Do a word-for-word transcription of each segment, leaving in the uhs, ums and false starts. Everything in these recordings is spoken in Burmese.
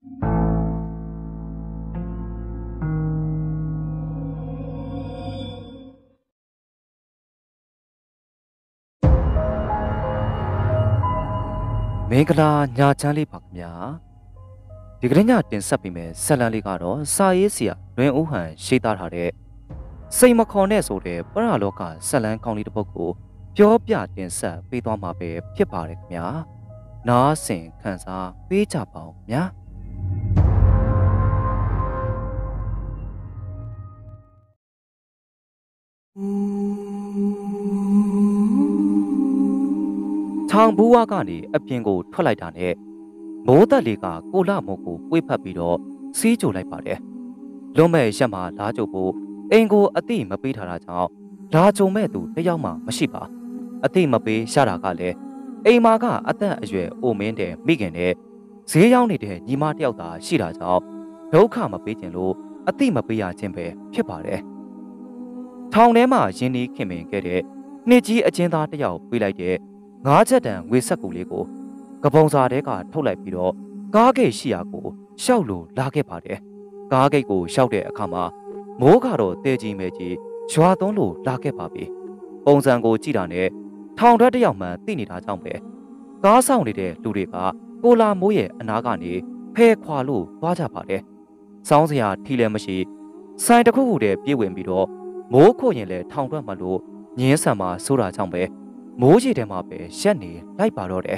မင်္ဂလာညာချမ်းလေးပါခင်ဗျာဒီကနေ့ညတင်ဆက်ပေးမယ်ဆက်လန်းလေးကတော့စာရေးဆရာလွင်ဦးဟန်ရေးသားထားတဲ့စိတ်မခေါ်နဲ့ဆိုတဲ့ပရလောကဆက်လန်းကောင်းလေးတစ်ပုဒ်ကိုပြောပြတင်ဆက်ပေးသွားမှာပဲဖြစ်ပါတယ်ခင်ဗျာနားဆင်ခံစားပေးကြပါဦးခင်ဗျာထောင်ဘူးဝါကနေအပြင်ကိုထွက်လိုက်တာနဲ့မိုးသက်လေးကကိုလမုတ်ကိုပွေးဖက်ပြီးတော့စီးကြိုလိုက်ပါတယ်လွန်မဲ့ရက်မှာလာကြိုဖို့အိမ်ကိုအတိမပေးထားတာကြောင့်လာကြုံမဲ့သူတယောက်မှမရှိပါအတိမပေးရတာကလည်းအိမ်မာကအသက်အရွယ်အိုမင်းတဲ့မိခင်နဲ့ဈေးရောက်နေတဲ့ညီမတယောက်သာရှိတာကြောင့်ဒုက္ခမပေးခြင်းလို့အတိမပေးရခြင်းပဲဖြစ်ပါတယ်ထောင်ထဲမှာရင်းနှီးခင်မင်ခဲ့တဲ့နှစ်ကြီးအကျဉ်းသားတယောက်ပြေးလိုက်တဲ့ငါးချက်တန်ငွေဆက်ကူလေးကိုကပုံစာတဲကထုတ်လိုက်ပြီးတော့ကားဂိတ်ရှိရာကိုရှောက်လို့လာခဲ့ပါတယ်ကားဂိတ်ကိုရှောက်တဲ့အခါမှာမိုးကတော့တဲကြီးမဲကြီးရွာသွန်းလို့လာခဲ့ပါပြီပုံစံကိုကြည့်တာနဲ့ထောင်ထွက်တယောက်မှန်သိနေတာကြောင့်ပဲကားဆောင်နေတဲ့လူတွေကကိုလာမိုးရဲ့အနာကနေဖဲခွာလို့သွားကြပါတယ်စောင်းစရာထီလည်းမရှိဆိုင်တစ်ခုခုတည်းပြေးဝင်ပြီးတော့မိုးခိုရင်လည်းထောင်ထွက်မှလို့ညင်းဆန်မှာစိုးတာကြောင့်ပဲမိုးကြီးထဲမှာပဲရက်နေလိုက်ပါတော့တယ်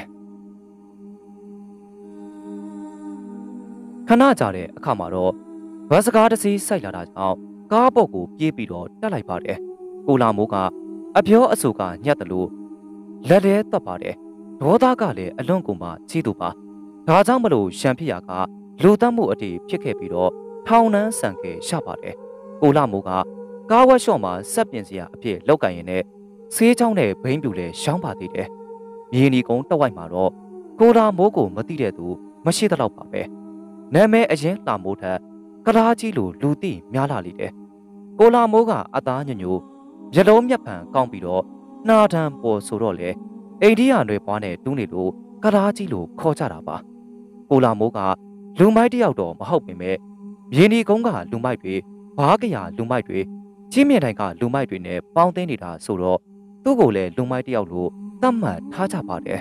ခဏကြာတဲ့အခါမှာတော့ဘတ်စကားတစ်စီးစိုက်လာတာကြောင့်ကားပုတ်ကိုပြေးပြီးတော့တက်လိုက်ပါတယ်ကိုလာမိုးကအပြောအဆိုကညက်တယ်လို့လက်ထဲတက်ပါတယ်ဒေါသကလည်းအလွန်ကိုမှကြီးသူပါဒါကြောင့်မလို့ရှံဖြစ်ရာကလူတက်မှုအတိဖြစ်ခဲ့ပြီးတော့ထောင်နှန်းဆန်ခဲ့ရပါတယ်ကိုလာမိုးကကားဝက်ရှော့မှာစက်ပြင်စရာအဖြစ်လောက်ကင်ရင်နဲ့ဆေးချောင်းနဲ့ဘိန်းပြူလဲရှောင်းပါသေးတယ်။မြေနီကုန်းတဝိုက်မှာတော့ကိုလာမိုးကိုမသိတဲ့သူမရှိတော့ပါပဲ။နာမည်အရင်လာမိုးထက်ကလားကြီးလိုလူသိများလာလိမ့်တယ်။ကိုလာမိုးကအသားညညိုမျက်လုံးမျက်ဖန်ကောင်းပြီးတော့နှာထံပေါ်ဆိုတော့လေအိန္ဒိယနွယ်ပွားနဲ့တူးနေလို့ကလားကြီးလိုခေါ်ကြတာပါ။ကိုလာမိုးကလူမိုက်တယောက်တော့မဟုတ်ပေမဲ့မြေနီကုန်းကလူမိုက်တွေဘားကရလူမိုက်တွေချင်းမြင့်တိုင်းကလူမိုက်တွေနဲ့ပေါင်းသိနေတာဆိုတော့သူ့ကိုလည်းလူမိုက်တယောက်လိုသတ်မှတ်ထားကြပါတယ်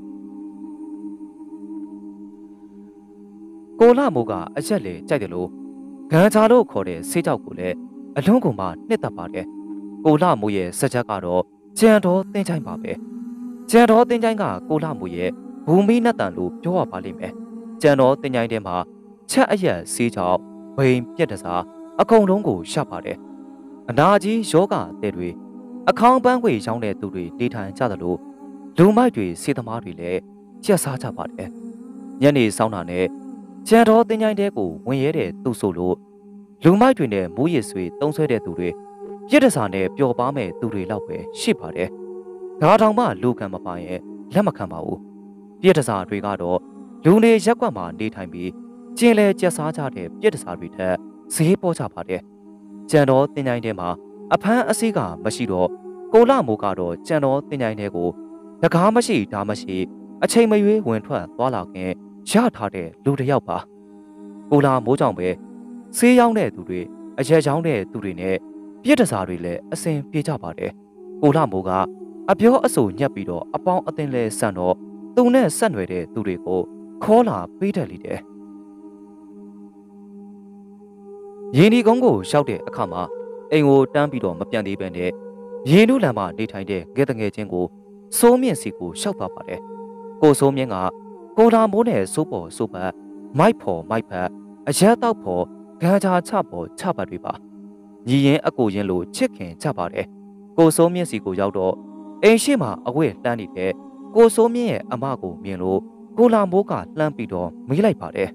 ကိုလာမိုးကအရက်လေကြိုက်တယ်လို့ဂန်ချာလို့ခေါ်တဲ့ဆေးကြောက်ကိုလည်းအလုံးကုန်မှနှစ်သက်ပါတယ်ကိုလာမိုးရဲ့စက်ချက်ကတော့ကြံတော်တင်းချိုင်းပါပဲကြံတော်တင်းချိုင်းကကိုလာမိုးရဲ့ဘူမိနတ်တန်လို့ပြောရပါလိမ့်မယ်ကြံတော်တင်းချိုင်းထဲမှာချက်အရက်ဆေးကြောက်ဘိန်ပြက်တစားအကုန်လုံးကိုရှပ်ပါတယ်အနာကြီးယောဂအသေးတွေအခေါင်းပန်းခွေရောင်းတဲ့သူတွေနေထိုင်ကြသလိုလူမိုက်တွေစေသမားတွေလည်းကျက်စားကြပါတယ်ညနေဆောင်းတာနဲ့ကျန်တော်တင်ချိုင်းတဲကိုဝင်ရဲတဲ့သူဆိုလို့လူမိုက်တွေနဲ့မိုးရည်ဆွေတုံးဆွဲတဲ့သူတွေပြစ်ဒစာနဲ့ပျော်ပါမဲ့သူတွေလောက်ပဲရှိပါတယ်ဒါတောင်မှလူကံမပါရဲ့လက်မခံပါဘူးပြစ်ဒစာတွေကတော့လူနေရက်ကွက်မှာနေထိုင်ပြီးကျင်းလဲကျက်စားကြတဲ့ပြစ်ဒစာတွေထက်ဈေးပေါ်ကြပါတယ်ကျန်တော်တင်ချိုင်းတဲမှာအဖမ်းအဆီးကမရှိတော့ကိုလာမိုးကတော့ကြံတော်တင်ချိုင်းထဲကိုတကားမရှိဒါမရှိအချိန်မရွေးဝင်ထွက်သွားလာခင်ရထားတဲ့လူတစ်ယောက်ပါကိုလာမိုးကြောင့်ပဲဆေးရောင်းတဲ့သူတွေအရက်ရောင်းတဲ့သူတွေနဲ့ပြစ်ဒစာတွေလည်းအစဉ်ပြေးကြပါတယ်ကိုလာမိုးကအပြောအဆိုညက်ပြီးတော့အပေါင်းအသင်းလဲဆန်တော့သူနဲ့ဆက်နွယ်တဲ့သူတွေကိုခေါ်လာပေးတယ်လိတဲ့ရင်းဒီကုန်းကိုရှောက်တဲ့အခါမှာအိမ်ကိုတန်းပြီးတော့မပြန်သေးပဲနဲ့ရင်းနှူးလံမှာနေထိုင်တဲ့ငယ်တငယ်ချင်းကိုစိုးမြင့်စီကိုရှောက်သွားပါတယ်ကိုစိုးမြင့်ကကိုလာမိုးနဲ့စိုးပေါ်စိုးပတ်မိုက်ဖော်မိုက်ဖက်အရက်တော့ဖော်ဂန်ချာချပေါ်ချပတ်တွေပါညီရင်အကိုရင်လိုချစ်ခင်ကြပါတယ်ကိုစိုးမြင့်စီကိုရောက်တော့အိမ်ရှိမှာအဝတ်လှမ်းနေတဲ့ကိုစိုးမြင့်ရဲ့အမကိုမြင်လို့ကိုလာမိုးကလှမ်းပြီးတော့မေးလိုက်ပါတယ်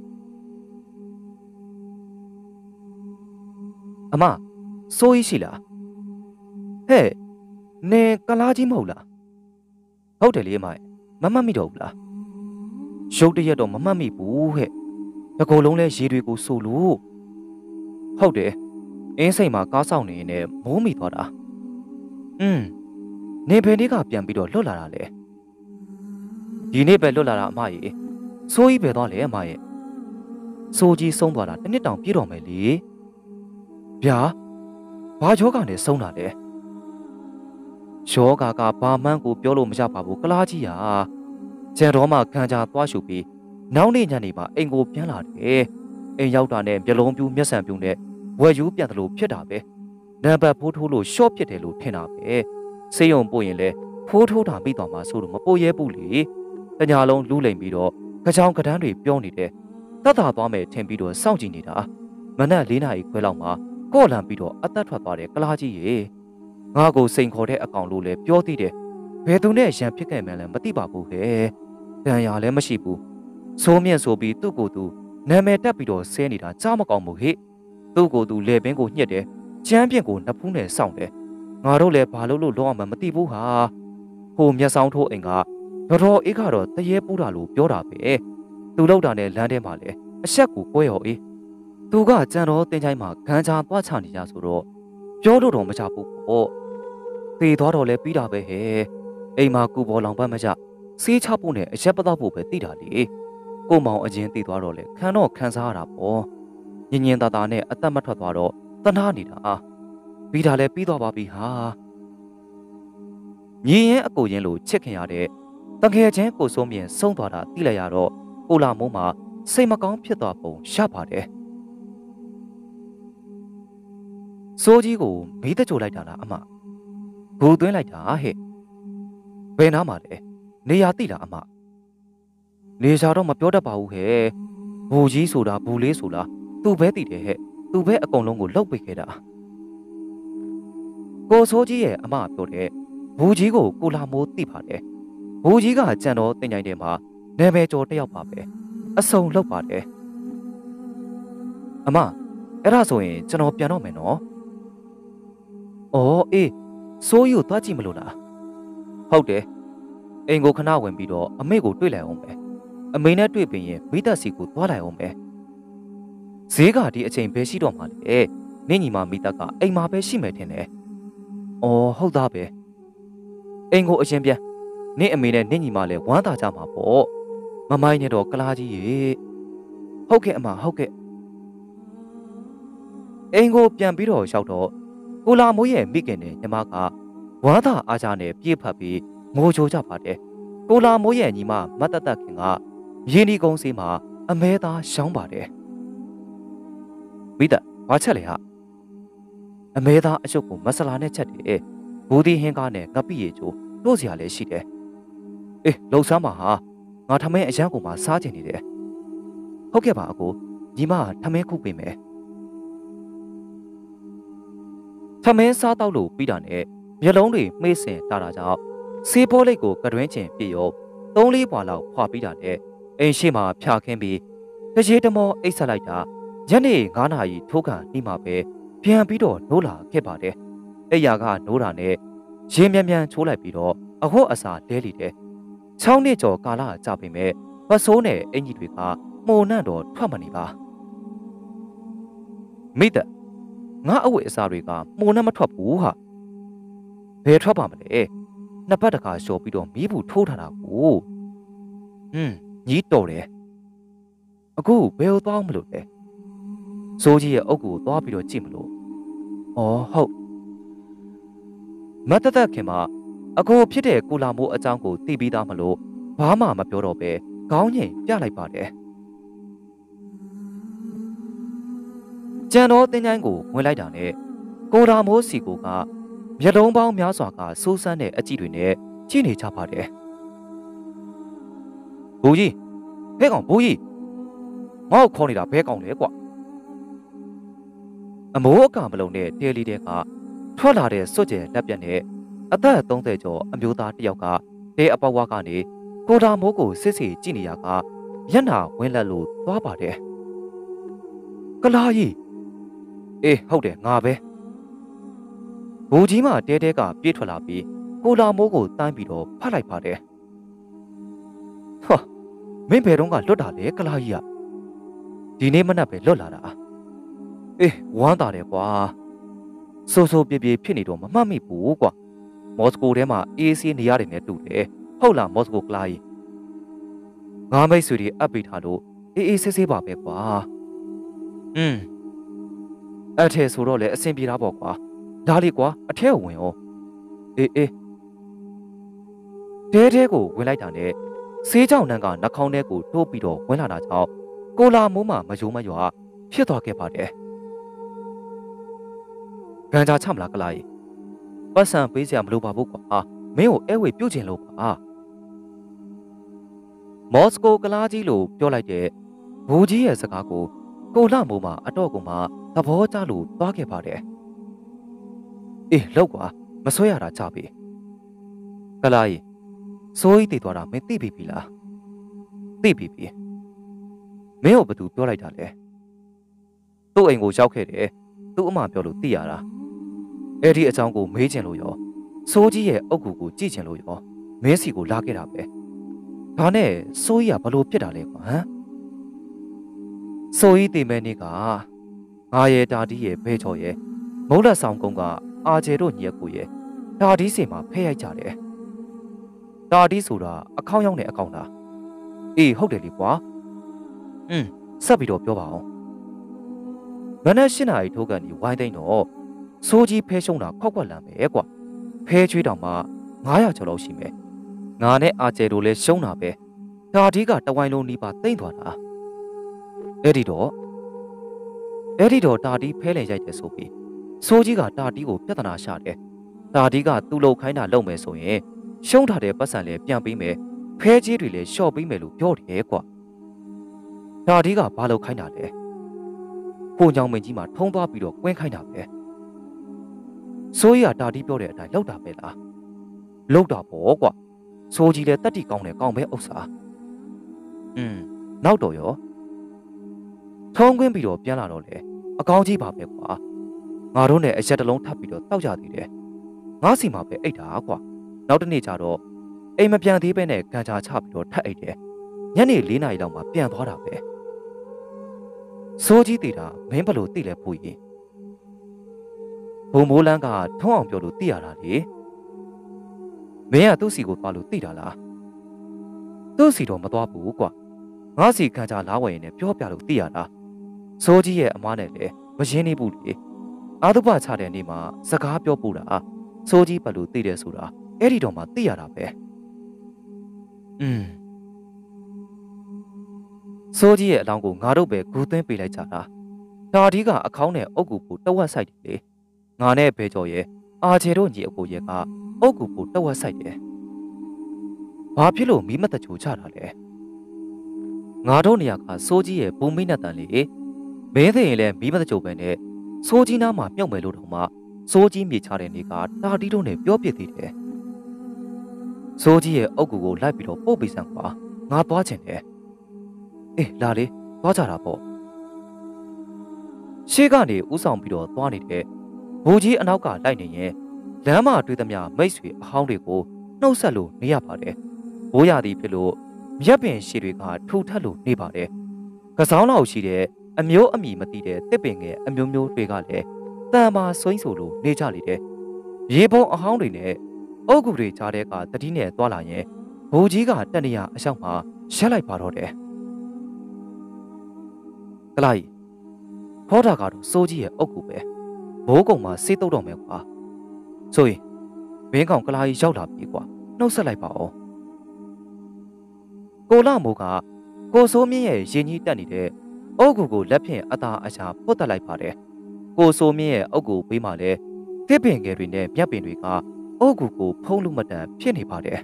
အမစိုးကြီးရှိလားဟဲ့နင်ကလားကြီးမဟုတ်လားဟုတ်တယ်လေအမမမှတ်မိတော့ဘူးလားရုပ်တရက်တော့မမှတ်မိဘူးဟဲ့တကူလုံးလဲရေတွေကိုစိုးလို့ဟုတ်တယ်အင်းစိတ်မှာကားဆောင်နေနေမိုးမိသွားတာอืมနေဘယ်နေ့ကပြန်ပြီးတော့လွတ်လာတာလဲဒီနေ့ပဲလွတ်လာတာအမကြီးစိုးကြီးပဲသွားလေအမရဲ့စိုးကြီးဆုံးသွားတာတစ်နှစ်တောင်ပြည့်တော်မယ်လေဗျာဘာယောဂနဲ့ဆုံးတာလဲယောဂကဘာမှန်းကိုပြောလို့မရပါဘူးကလားကြီးဟာကျန်တော်မှခံကြသွားရှုပြီးနောက်နေ့ညနေမှာအိမ်ကိုပြန်လာတယ်အိမ်ရောက်တာနဲ့မျက်လုံးပြူးမျက်စံပြူးနဲ့ဝယ်ယူပြန်တယ်လို့ဖြစ်တာပဲနံပါတ်ဖိုးထိုးလို့ရှော့ဖြစ်တယ်လို့ထင်တာပဲစေယုံပို့ရင်လဲဖိုးထိုးတာပြီးတော့မှဆိုလို့မပို့ရဲဘူးလေတညာလုံးလူးလိမ်ပြီးတော့ကြောင်ကဒန်းတွေပြောနေတယ်တတ်တာသွားမယ်ထင်ပြီးတော့စောင့်ကြည့်နေတာမနက်၄နာရီခွဲလောက်မှာကော့လန်ပြီးတော့အသက်ထွက်သွားတယ်ကလားကြီးရေငါကိုစိန်ခေါ်တဲ့အကောင်လို့လဲပြောသိတယ်ဘယ်သူနဲ့ရန်ဖြစ်ခဲ့မှန်းလဲမသိပါဘူးဟဲ့တန်ရာလည်းမရှိဘူးစိုးမြင့်ဆိုပြီးသူ့ကိုယ်သူနာမည်တက်ပြီးတော့ဆဲနေတာကြားမကောင်းဘူးဟဲ့သူ့ကိုယ်သူလေပင်ကိုညှစ်တယ်ကျမ်းပြင်ကိုနှစ်ဖူးနဲ့စောင့်တယ်ငါတို့လည်းဘာလို့လို့လောအောင်မှမသိဘူးဟာဟိုမျက်စောင်းထိုးအိမ်ကတော်တော်အေးကတော့တရေပူးတာလို့ပြောတာပဲသူလောက်တာနဲ့လမ်းထဲမှာလဲအဆက်ကိုကွဲရော်အေးသူကကြံတော်တင်ချိုင်းမှာခန်းချာသွားချနေကြဆိုတော့ပြောလို့တော့မချဘူးပေါ့သေသွားတော့လဲပြီးတာပဲဟဲ့အိမ်မှာကူပေါ်လောင်ပတ်မကြစေးချဖို့နဲ့အရက်ပတော့ဖို့ပဲသိတာလေကိုမောင်အရင်သိသွားတော့လဲခံတော့ခံစားရတာပေါ့ညင်ညင်သာသာနဲ့အသက်မထွက်သွားတော့တနာနေတာပြီးတာလဲပြီးသွားပါပြီဟာညီရင်အကိုရင်လို့ချစ်ခင်ရတဲ့တငယ်ချင်းကိုစိုးမြင့်ဆုံးသွားတာသိလိုက်ရတော့ကိုလာမိုးမှာစိတ်မကောင်းဖြစ်သွားပုံရပါတယ်စိုးကြီးကိုမေးတကြိုလိုက်တာလားအမဂူသွင်းလိုက်တာဟဲ့ဘယ်နားမှာလဲနေရာသိလားအမနေရာတော့မပြောတတ်ပါဘူးဟဲ့ဘူကြီးဆိုတာဘူလေးဆိုတာသူ့ပဲသိတယ်ဟဲ့သူ့ပဲအကုန်လုံးကိုလှုပ်ပိတ်ခဲ့တာကိုစိုးကြီးရဲ့အမပြောတဲ့ဘူကြီးကိုကိုလာမိုးသိပါတယ်ဘူကြီးကကြံတော်တင်ကြိုင်ထဲမှာနာမည်ကျော်တယောက်ပါပဲအစုံလှုပ်ပါတယ်အမအဲ့ဒါဆိုရင်ကျွန်တော်ပြန်တော့မယ်နော်အော်အေးစိုးကြီးကိုသွားကြည့်မလို့လားဟုတ်တယ်အိမ်ကိုခဏဝင်ပြီးတော့အမေကိုတွေ့လိုက်အောင်ပဲအမေနဲ့တွေ့ပြီးရင်မိသက်စီကိုသွားလိုက်အောင်ပဲဈေးကဒီအချိန်ပဲရှိတော့မှလေနင့်ညီမမိသက်ကအိမ်မှာပဲရှိမယ်ထင်တယ်အော်ဟုတ်သားပဲအိမ်ကိုအရင်ပြန်နင့်အမေနဲ့နင့်ညီမလည်းဝမ်းသာကြမှာပေါ့မမိုင်းနဲ့တော့ကလားကြီးရေဟုတ်ကဲ့အမဟုတ်ကဲ့အိမ်ကိုပြန်ပြီးတော့ရောက်တော့ကိုလာမိုးရဲ့မိခင်နဲ့ညီမကဝမ်းသာအားကြနဲ့ပြေးဖက်ပြီးငိုချိုကြပါတယ်ကိုလာမိုးရဲ့ညီမမတ်တတ်ခင်ကရင်းဒီကုန်းစီမှာအမဲသားရှောင်းပါတယ်မိသက်ဘာချက်လဲဟာအမဲသားအချုပ်ကိုမဆလာနဲ့ချက်တယ်ဘူးဒီဟင်းကားနဲ့ငပိရီချိုးတို့စရာလည်းရှိတယ်အေးလှုပ်ဆမ်းပါဟာငါထမင်းအရန်ကိုမှစားကျင်နေတယ်ဟုတ်ကဲ့ပါအကိုညီမထမင်းခုပေးမယ်ထမင်းစားတော့လို့ပြီးတာနဲ့မျက်လုံးတွေမှိတ်ဆင်တာတာကြောင့်ဆေးဖိုးလိတ်ကိုကတွင်းကျင်ပြည့်ရောသုံးလေးပွာလောက်ဖွာပြီးတာနဲ့အိမ်ရှိမှဖြာခင်းပြီးတရေတမောအိတ်ဆက်လိုက်တာညနေငါးနာရီထိုးကန်နှိမှပဲပြန်ပြီးတော့နိုးလာခဲ့ပါတယ်အိယာကနိုးတာနဲ့ရင်းမြန်မြန်ချိုးလိုက်ပြီးတော့အဟော့အစာလဲလီတယ်ချောင်းနှစ်ကျော်ကာလကြာပေမဲ့ပစိုးနဲ့အင်ကြီးတွေကမှုံနှံ့တော့ထွက်မနေပါမိသက်ငါအဝတ်အစားတွေကမှုံနှံ့မထွက်ဘူးဟာဘယ်ထွက်ပါမလဲနှစ်ပတ်တခါလျှော်ပြီးတော့မီးဘူးထိုးထားတာကိုဟွန်းညီးတော်တယ်အခုဘယ်ကိုသွားမလို့လဲစိုးကြီးရဲ့အုပ်ကိုသွားပြီးတော့ကြည့်မလို့ဩဟုတ်မတ်တသက်ခင်မှာအကိုဖြစ်တဲ့ကိုလာမိုးအကြောင်းကိုသိပြီးသားမလို့ဘာမှမပြောတော့ပဲခေါင်းငိမ်ပြလိုက်ပါတယ်ကျန်တော်တင်ချိုင်းကိုဝင်လိုက်တာနဲ့ကိုလာမိုးစီကိုကမျက်လုံးပေါင်းများစွာကစိုးစမ်းတဲ့အကြည့်တွေနဲ့ကြည့်နေကြပါတယ်ဘူကြီးဘဲကောင်ဘူကြီးငါ့ကိုခေါ်နေတာဘဲကောင်လဲကွာအမိုးအကမလုံးနဲ့တဲလီတဲကထွက်လာတဲ့စွတ်ကျဲလက်ပြက်နဲ့အသက်သုံးဆယ်ကျော်အမျိုးသားတစ်ယောက်ကတဲအပေါက်ဝါကနေကိုတာမိုးကိုစစ်စစ်ကြည့်နေရကမျက်နှာဝင်းလက်လို့သွားပါတယ်ကလာကြီးအေးဟုတ်တယ်ငါပဲဘူကြီးမှတဲတဲကပြေးထွက်လာပြီးကိုလာမိုးကိုတန်းပြီးတော့ဖတ်လိုက်ပါတယ်ဟာမင်းဘယ်တော့ကလွတ်တာလဲကလာကြီးကဒီနေ့မနက်ပဲလွတ်လာတာအေးဝမ်းသာတယ်ကွာစိုးစိုးပြေးပြေးဖြစ်နေတော့မမှတ်မိဘူးကွာမော်စကိုထဲမှာအေးဆေးနေရတယ်နဲ့တူတယ်ဟုတ်လားမော်စကိုကလာကြီးငါမိတ်ဆွေတွေအပ်ပေးထားလို့အေးအေးဆေးဆေးပါပဲကွာอืมအထဲဆိုတော့လေအဆင်ပြေတာပေါ့ကွာဒါလေးကွာအထဲကိုဝင်အောင်အေးအေးတဲတဲကိုဝင်လိုက်တာနဲ့ဆေးကြောင်နှန်းကနှာခေါင်းထဲကိုတိုးပြီးတော့ဝင်လာတာကြောင့်ကိုလာမိုးမှမယိုးမရွာဖြစ်သွားခဲ့ပါတယ်။ကန်ကြချမလားကလာကြီးပတ်စံပေးစရာမလိုပါဘူးကွာမင်းကိုအဲဝေပြုတ်ချင်လို့ကွာမော်စကိုကလာကြီးလို့ပြောလိုက်တဲ့ဘူကြီးရဲ့စကားကိုကိုလာမိုးမှအတော့ကိုမှသဘောကျလို့သွားခဲ့ပါတယ်။အေးလောက်ကွာမဆွဲရတာကြပြီ။ကလာကြီးစိုးရီးတည်သွားတာမင်းသိပြီပြီလားသိပြီပြီမင်းကိုဘသူပြောလိုက်တာလဲသူ့အိမ်ကိုရောက်ခဲ့တယ်သူ့အမပြောလို့သိရတာအဲ့ဒီအကြောင်းကိုမေးချင်လို့ရောစိုးကြီးရဲ့အုတ်ကူကိုကြည့်ချင်လို့ရောမင်းစီကိုလာခဲ့တာပဲဒါနဲ့စိုးကြီးကဘလို့ဖြစ်တာလဲကွာဟမ်စိုးကြီးတည်မဲနေကငါရဲ့တာတီးရဲ့ဘဲချော်ရဲ့မုံလက်ဆောင်ကုန်းကအာကျဲတို့ညီအကိုရဲ့တာတီးစီမှာဖဲရိုက်ကြတယ်တာတီးဆိုတာအခေါင်းရောက်တဲ့အကောင်လားအေးဟုတ်တယ်လေကွာอืมဆက်ပြီးတော့ပြောပါအောင်မနက်၈နာရီထိုးကန်ဒီဝိုင်းသိန်းတော့စိုးကြီးဖဲရှုံးတာခောက်ခွက်လမ်းပဲကွာဖဲချွေးတောင်မှငါးရာကျော်လောက်ရှိမယ်ငါနဲ့အာကျဲတို့လည်းရှုံးတာပဲတာတီးကတဝိုင်းလုံးနီးပါသိမ့်သွားတာအဲ့ဒီတော့အဲ့ဒီတော့တာတီးဖဲလေရိုက်တယ်ဆိုပြီးစိုးကြီးကတာတီးကိုပြဿနာရှာတယ်တာတီးကသူ့လုံခိုင်းတာလုပ်မယ်ဆိုရင်ရှုံးထားတဲ့ပတ်စံလည်းပြန်ပေးမယ်ဖဲကြီးတွေလည်းလျှော့ပေးမယ်လို့ပြောတယ်ကွာတာတီးကဘာလို့ခိုင်းတာလဲဖုန်ချောင်းမင်းကြီးမှာထုံးသွားပြီးတော့ကွင်းခိုင်းတာပဲစိုးကြီးကတာတီးပြောတဲ့အတိုင်းလောက်တာပဲလားလောက်တာပေါ့ကွာစိုးကြီးလည်းတတ်တိကောင်းတယ်ကောင်းပဲဥစ္စာอืมနောက်တော့ရောထုံးကွင်းပြီးတော့ပြန်လာတော့လေအကောင်းကြီးပါပဲကွာငါတို့နဲ့အရက်တလုံးထပ်ပြီးတော့တောက်ကြသေးတယ်ငါစီမှာပဲအိတ်တာကွာနောက်တနေ့ကျတော့အိမ်မပြန်သေးပဲနဲ့ကန်ချာချပြီးတော့ထပ်အိတ်တယ်ညနေ၄နာရီလောက်မှပြန်သွားတာပဲစိုးကြီးတည်တာမင်းဘလို့သိလဲဖို့ရင်ဘုံမိုးလန်းကထုံးအောင်ပြောလို့သိရတာလေမင်းကသူ့စီကိုသွားလို့သိတာလားသူ့စီတော့မသွားဘူးကွာငါစီကန်ချာလာဝယ်ရင်လည်းပြောပြလို့သိရတာစိုးကြီးရဲ့အမားနဲ့လည်းမရင်းနေဘူးလေအာသုဘချတဲ့နေ့မှာစကားပြောပို့တာစိုးကြီးဘလို့သိတယ်ဆိုတာအဲ့ဒီတော့မှသိရတာပဲอืมစိုးကြီးရဲ့အလောင်းကိုငါတို့ပဲဂူသွင်းပေးလိုက်ကြတာဒါဒီကအခေါင်းနဲ့အုတ်ကူကိုတဝက်ဆိုင်တယ်လေငါနဲ့ဘဲကျော်ရဲ့အာချေတို့ညီအကိုရဲ့ကအုတ်ကူကိုတဝက်ဆိုင်တယ်ဘာဖြစ်လို့မီးမတချိုချတာလဲငါတို့နေရာကစိုးကြီးရဲ့ပုံမိနဲ့တန်လေမင်းသိရင်လည်းမီးမတချိုပဲနဲ့စိုးကြီးနားမှာမြုပ်မယ်လို့တော့မှစိုးကြီးမြေချတဲ့နေကတာတီတို့နဲ့ပြောပြသေးတယ်စိုးကြီးရဲ့အုတ်ကူကိုလိုက်ပြီးတော့ပို့ပေးစမ်းကွာငါသွားချင်တယ်အေးလာလေသွားကြတာပေါ့ရှေ့ကနေဥဆောင်ပြီးတော့သွားနေတဲ့ဘိုးကြီးအနောက်ကလိုက်နေရင်လမ်းမတွေ့သမျှမိတ်ဆွေအဟောင်းတွေကိုနှုတ်ဆက်လို့နေရပါတယ်ဘိုးရသည်ဖြစ်လို့မြက်ပင်ရှည်တွေကထူထပ်လို့နေပါတယ်ကစောင်းလောက်ရှိတဲ့အမျိုးအမည်မသိတဲ့တစ်ပင်ငယ်အမျိုးမျိုးတွေကလည်းတန်မာဆွိမ့်ဆိုလို့နေကြလေတယ်ရေပုံအဟောင်းတွေနဲ့အုတ်ကူတွေကြားတဲ့ကတတိနဲ့သွားလာရင်ဘိုးကြီးကတန်တရာအလျှောက်မှာရက်လိုက်ပါတော့တယ်ကလိုက်ခေါ်တာကတော့စိုးကြီးရဲ့အုတ်ကူပဲဘိုးကုံမှာစေးတုတ်တော့မယ်ကွာဆိုရင်ဘင်းကောင်ကလာကြီးရောက်လာပြီကွာနှုတ်ဆက်လိုက်ပါဦးကိုလာမိုးကကိုစိုးမြင့်ရဲ့ရင်ကြီးတက်နေတဲ့အုတ်ကူကိုလက်ဖြင့်အသာအချာပုတ်တက်လိုက်ပါတယ်ကိုစိုးမြင့်ရဲ့အုတ်ကူဘေးမှာလဲတစ်ပင်ငယ်တွေနဲ့မြက်ပင်တွေကအုတ်ကူကိုဖုံးလို့မတန်ဖြစ်နေပါတယ်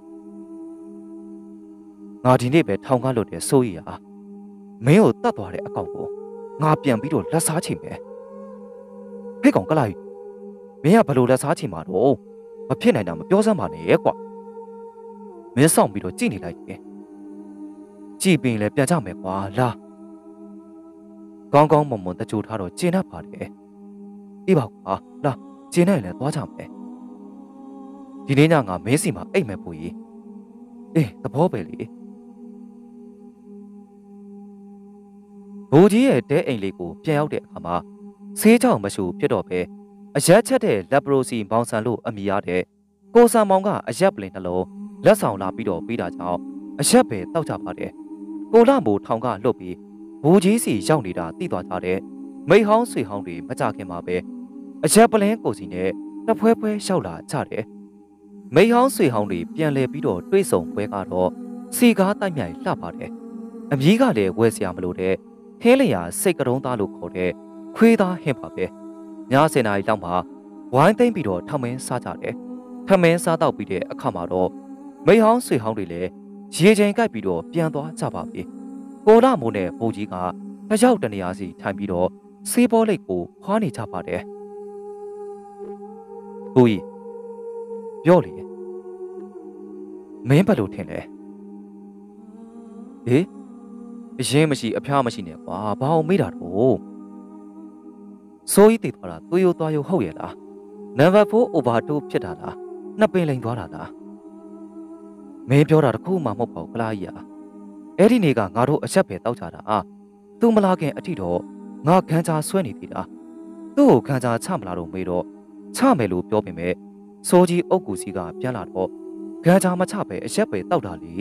ငါဒီနေ့ပဲထောင်ကားလို့တဲ့စိုးရီဟာမင်းကိုတတ်သွားတဲ့အကောင်ကိုငါပြန်ပြီးတော့လက်စားချိန်မယ်ဟဲ့ကောင်ကလာမင်းကဘလို့လက်စားချိန်မှာတော့မဖြစ်နိုင်တာမပြောစမ်းပါနဲ့ကွာမင်းဆောင်ပြီးတော့ကြည့်နေလိုက်တယ်ကြည့်ပြီးရင်လည်းပြန်ကြမယ်ကွာလာကောင်းကောင်းမွန်မွန်တကြိုထားတော့ကျင်းတတ်ပါတယ်အေးပါကွာလာကျင်းနိုင်လည်းသွားကြမယ်ဒီနေ့ညငါမင်းစီမှာအိတ်မယ်ဖို့ကြီးအေးသဘောပဲလေဘိုးကြီးရဲ့တဲအိမ်လေးကိုပြန်ရောက်တဲ့အခါမှာဆေးကြောင်မရှူဖြစ်တော့ပဲအရက်ချက်တဲ့လက်ပရိုစီမောင်ဆန်လို့အမိရတဲ့ကိုဆန်မောင်ကအရက်ပလင်နှလုံးလက်ဆောင်လာပြီးတော့ပြီးတာကြောင့်အရက်ပဲတောက်ကြပါတယ်ကိုလာမိုးထောင်ကလှုပ်ပြီးဘဘူကြီးစီရောက်နေတာသိသွားကြတဲ့မိဟောင်းဆွေဟောင်းတွေမကြခင်မှာပဲအချက်ပလင်းကိုစီနဲ့တဖွဲဖွဲရောက်လာကြတယ်မိဟောင်းဆွေဟောင်းတွေပြန်လဲပြီးတော့တွေးဆုံပွဲကတော့စီကားတိုက်မြိုင်လှပါတယ်အမြီးကလည်းဝဲစရာမလိုတဲ့ဟင်းလျာစိတ်ကတုံးသားလို့ခေါ်တဲ့ခွေးသားဟင်းပါပဲညစင်နာရီလောက်မှာဝိုင်းသိမ့်ပြီးတော့ထမင်းစားကြတယ်ထမင်းစားတော့ပြီးတဲ့အခါမှာတော့မိဟောင်းဆွေဟောင်းတွေလည်းရေချိန်ကိုက်ပြီးတော့ပြန်သွားကြပါပြီကိုလာမိုးနဲ့ဘူကြီးကတယောက်တနေရာစီထိုင်ပြီးတော့စေးပေါ်လိတ်ကိုခွာနေကြပါတယ်ဘူကြီးပြောလေမင်းဘယ်လိုထင်လဲဟေးအရင်မရှိအဖျားမရှိနဲ့ကွာဘာအောင်မေးတာတော့စိုးကြီးတည်သွားတာသွေးရိုးသွားရိုးဟုတ်ရဲ့လားနံပါတ်four အိုဗာဒိုးဖြစ်တာလားနှစ်ပင်လိန်သွားတာလားမင်းပြောတာတခုမှမဟုတ်ပါဘူးကလားကြီးอ่ะအဲ့ဒီနေ့ကငါတို့အချက်ပဲတောက်ကြတာအာသူမလာခင်အထီတော့ငါခန်းချာဆွဲနေသေးတာသူ့ကိုခန်းချာချမလာတော့မေးတော့ချမယ်လို့ပြောပေမဲ့စိုးကြီးအုတ်ကူစီကပြန်လာတော့ခန်းချာမချပဲအချက်ပဲတောက်တာလေ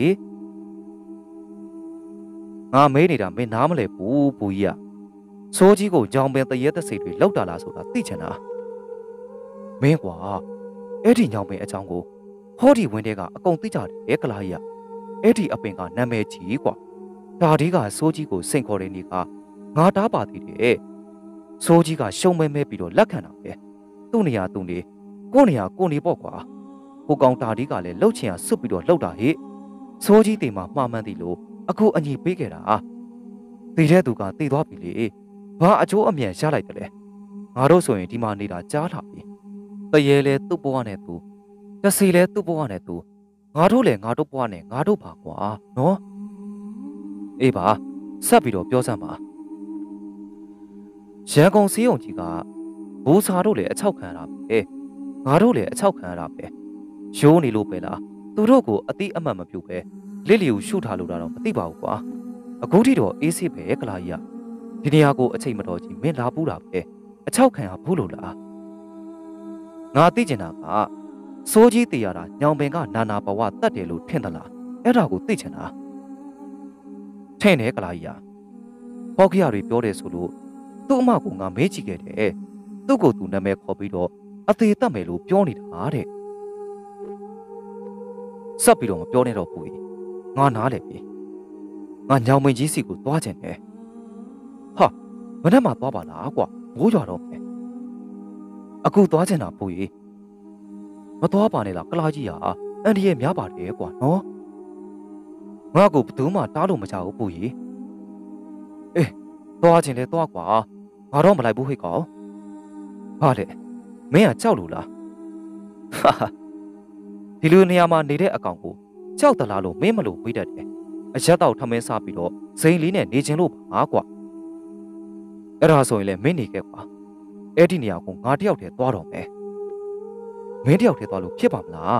ငါမေးနေတာမင်းနားမလဲဘူးဘူကြီးอ่ะစိုးကြီးကိုကြောင်ပင်တရေသက်စိတ်တွေလောက်တာလားဆိုတာသိချင်တာမင်းကွာအဲ့ဒီညောင်ပင်အကြောင်းကိုဟောဒီဝင်းတဲကအကုန်သိကြတယ်ကလားကြီးอ่ะအဲ့ဒီအပင်ကနာမည်ကြီးကွာဒါဒီကစိုးကြီးကိုစိန်ခေါ်တဲ့နေ့ကငါတားပါသေးတယ်စိုးကြီးကရှုံမဲမဲပြီးတော့လက်ခံတာပဲသူ့နေရာသူ့နေကို့နေရာကို့နေပေါ့ကွာဟိုကောင်တာဒီကလည်းလှုပ်ချင်ရစွတ်ပြီးတော့လှုပ်တာဟေ့စိုးကြီးတေမှာမှားမှန်းသည်လို့အခုအညီပေးခဲ့တာတည်တဲ့သူကတည်သွားပြီလေဘာအကျိုးအမြန်ရလိုက်တယ်လဲငါတို့ဆိုရင်ဒီမှာနေတာကြားလာပြီတရေလဲသူ့ဘဝနဲ့သူတစီလဲသူ့ဘဝနဲ့သူငါတို့လည်းငါတို့ဘဝနဲ့ငါတို့ပါကွာနော်အေးပါဆက်ပြီးတော့ပြောစမ်းပါရန်ကုန်စီးုံကြီးကဘူစာတို့လည်းအချောက်ခံရတာပဲငါတို့လည်းအချောက်ခံရတာပဲရိုးနေလို့ပဲလားသူတို့ကိုအတိအမှတ်မပြုတ်ပဲလစ်လီကိုရှုထားလို့တော့မသိပါဘူးကွာအခုထိတော့အေးစစ်ပဲကလာကြီးကဒီနေရာကိုအချိန်မတော်ကြီးမင်းလာပူးတာပဲအချောက်ခံရဘူးလို့လားငါသိကျင်တာကစိုးကြီးတည်ရတာညောင်ပင်ကနာနာဘဝတတ်တယ်လို့ထင်သလားအဲ့ဒါကိုသိချင်တာထင်တယ်ကလားကြီးဟောက်ခရတွေပြောတယ်ဆိုလို့သူ့အမကငါမေးကြည့်ခဲ့တယ်သူ့ကိုသူနာမည်ခေါ်ပြီးတော့အသေးတတ်မယ်လို့ပြောနေတာတဲ့ဆက်ပြီးတော့မပြောနဲ့တော့ဘူးငါနားလေပြီငါညောင်ပင်ကြီးစီကိုသွားချင်တယ်ဟာမနေ့မှသွားပါလားကွာမိုးရွာတော့မယ်အခုသွားချင်တာဘူးကြီးမသွားပါနဲ့လားကလာကြီးဟာအန်ဒီရဲ့များပါတယ်ကွာနော်ငါ့ကိုဘယ်သူမှတားလို့မချဘူးဘူးကြီးအေးသွားချင်လဲသွားကွာငါတော့မလိုက်ဘူးဟိတ်ကောင်ဟာလေမင်းကကြောက်လို့လားဟာဒီလိုနေရာမှာနေတဲ့အကောင်ကိုကြောက်တလားလို့မင်းမလို့မေးတတ်တယ်အရက်တော့ထမင်းစားပြီးတော့စိန်လေးနဲ့နေခြင်းလို့ပါကွာအဲ့ဒါဆိုရင်လည်းမင်းနေခဲ့ကွာအဲ့ဒီနေရာကိုငါတယောက်တည်းသွားတော့မယ်မင်းတယောက်တည်းသွားလို့ဖြစ်ပါမလား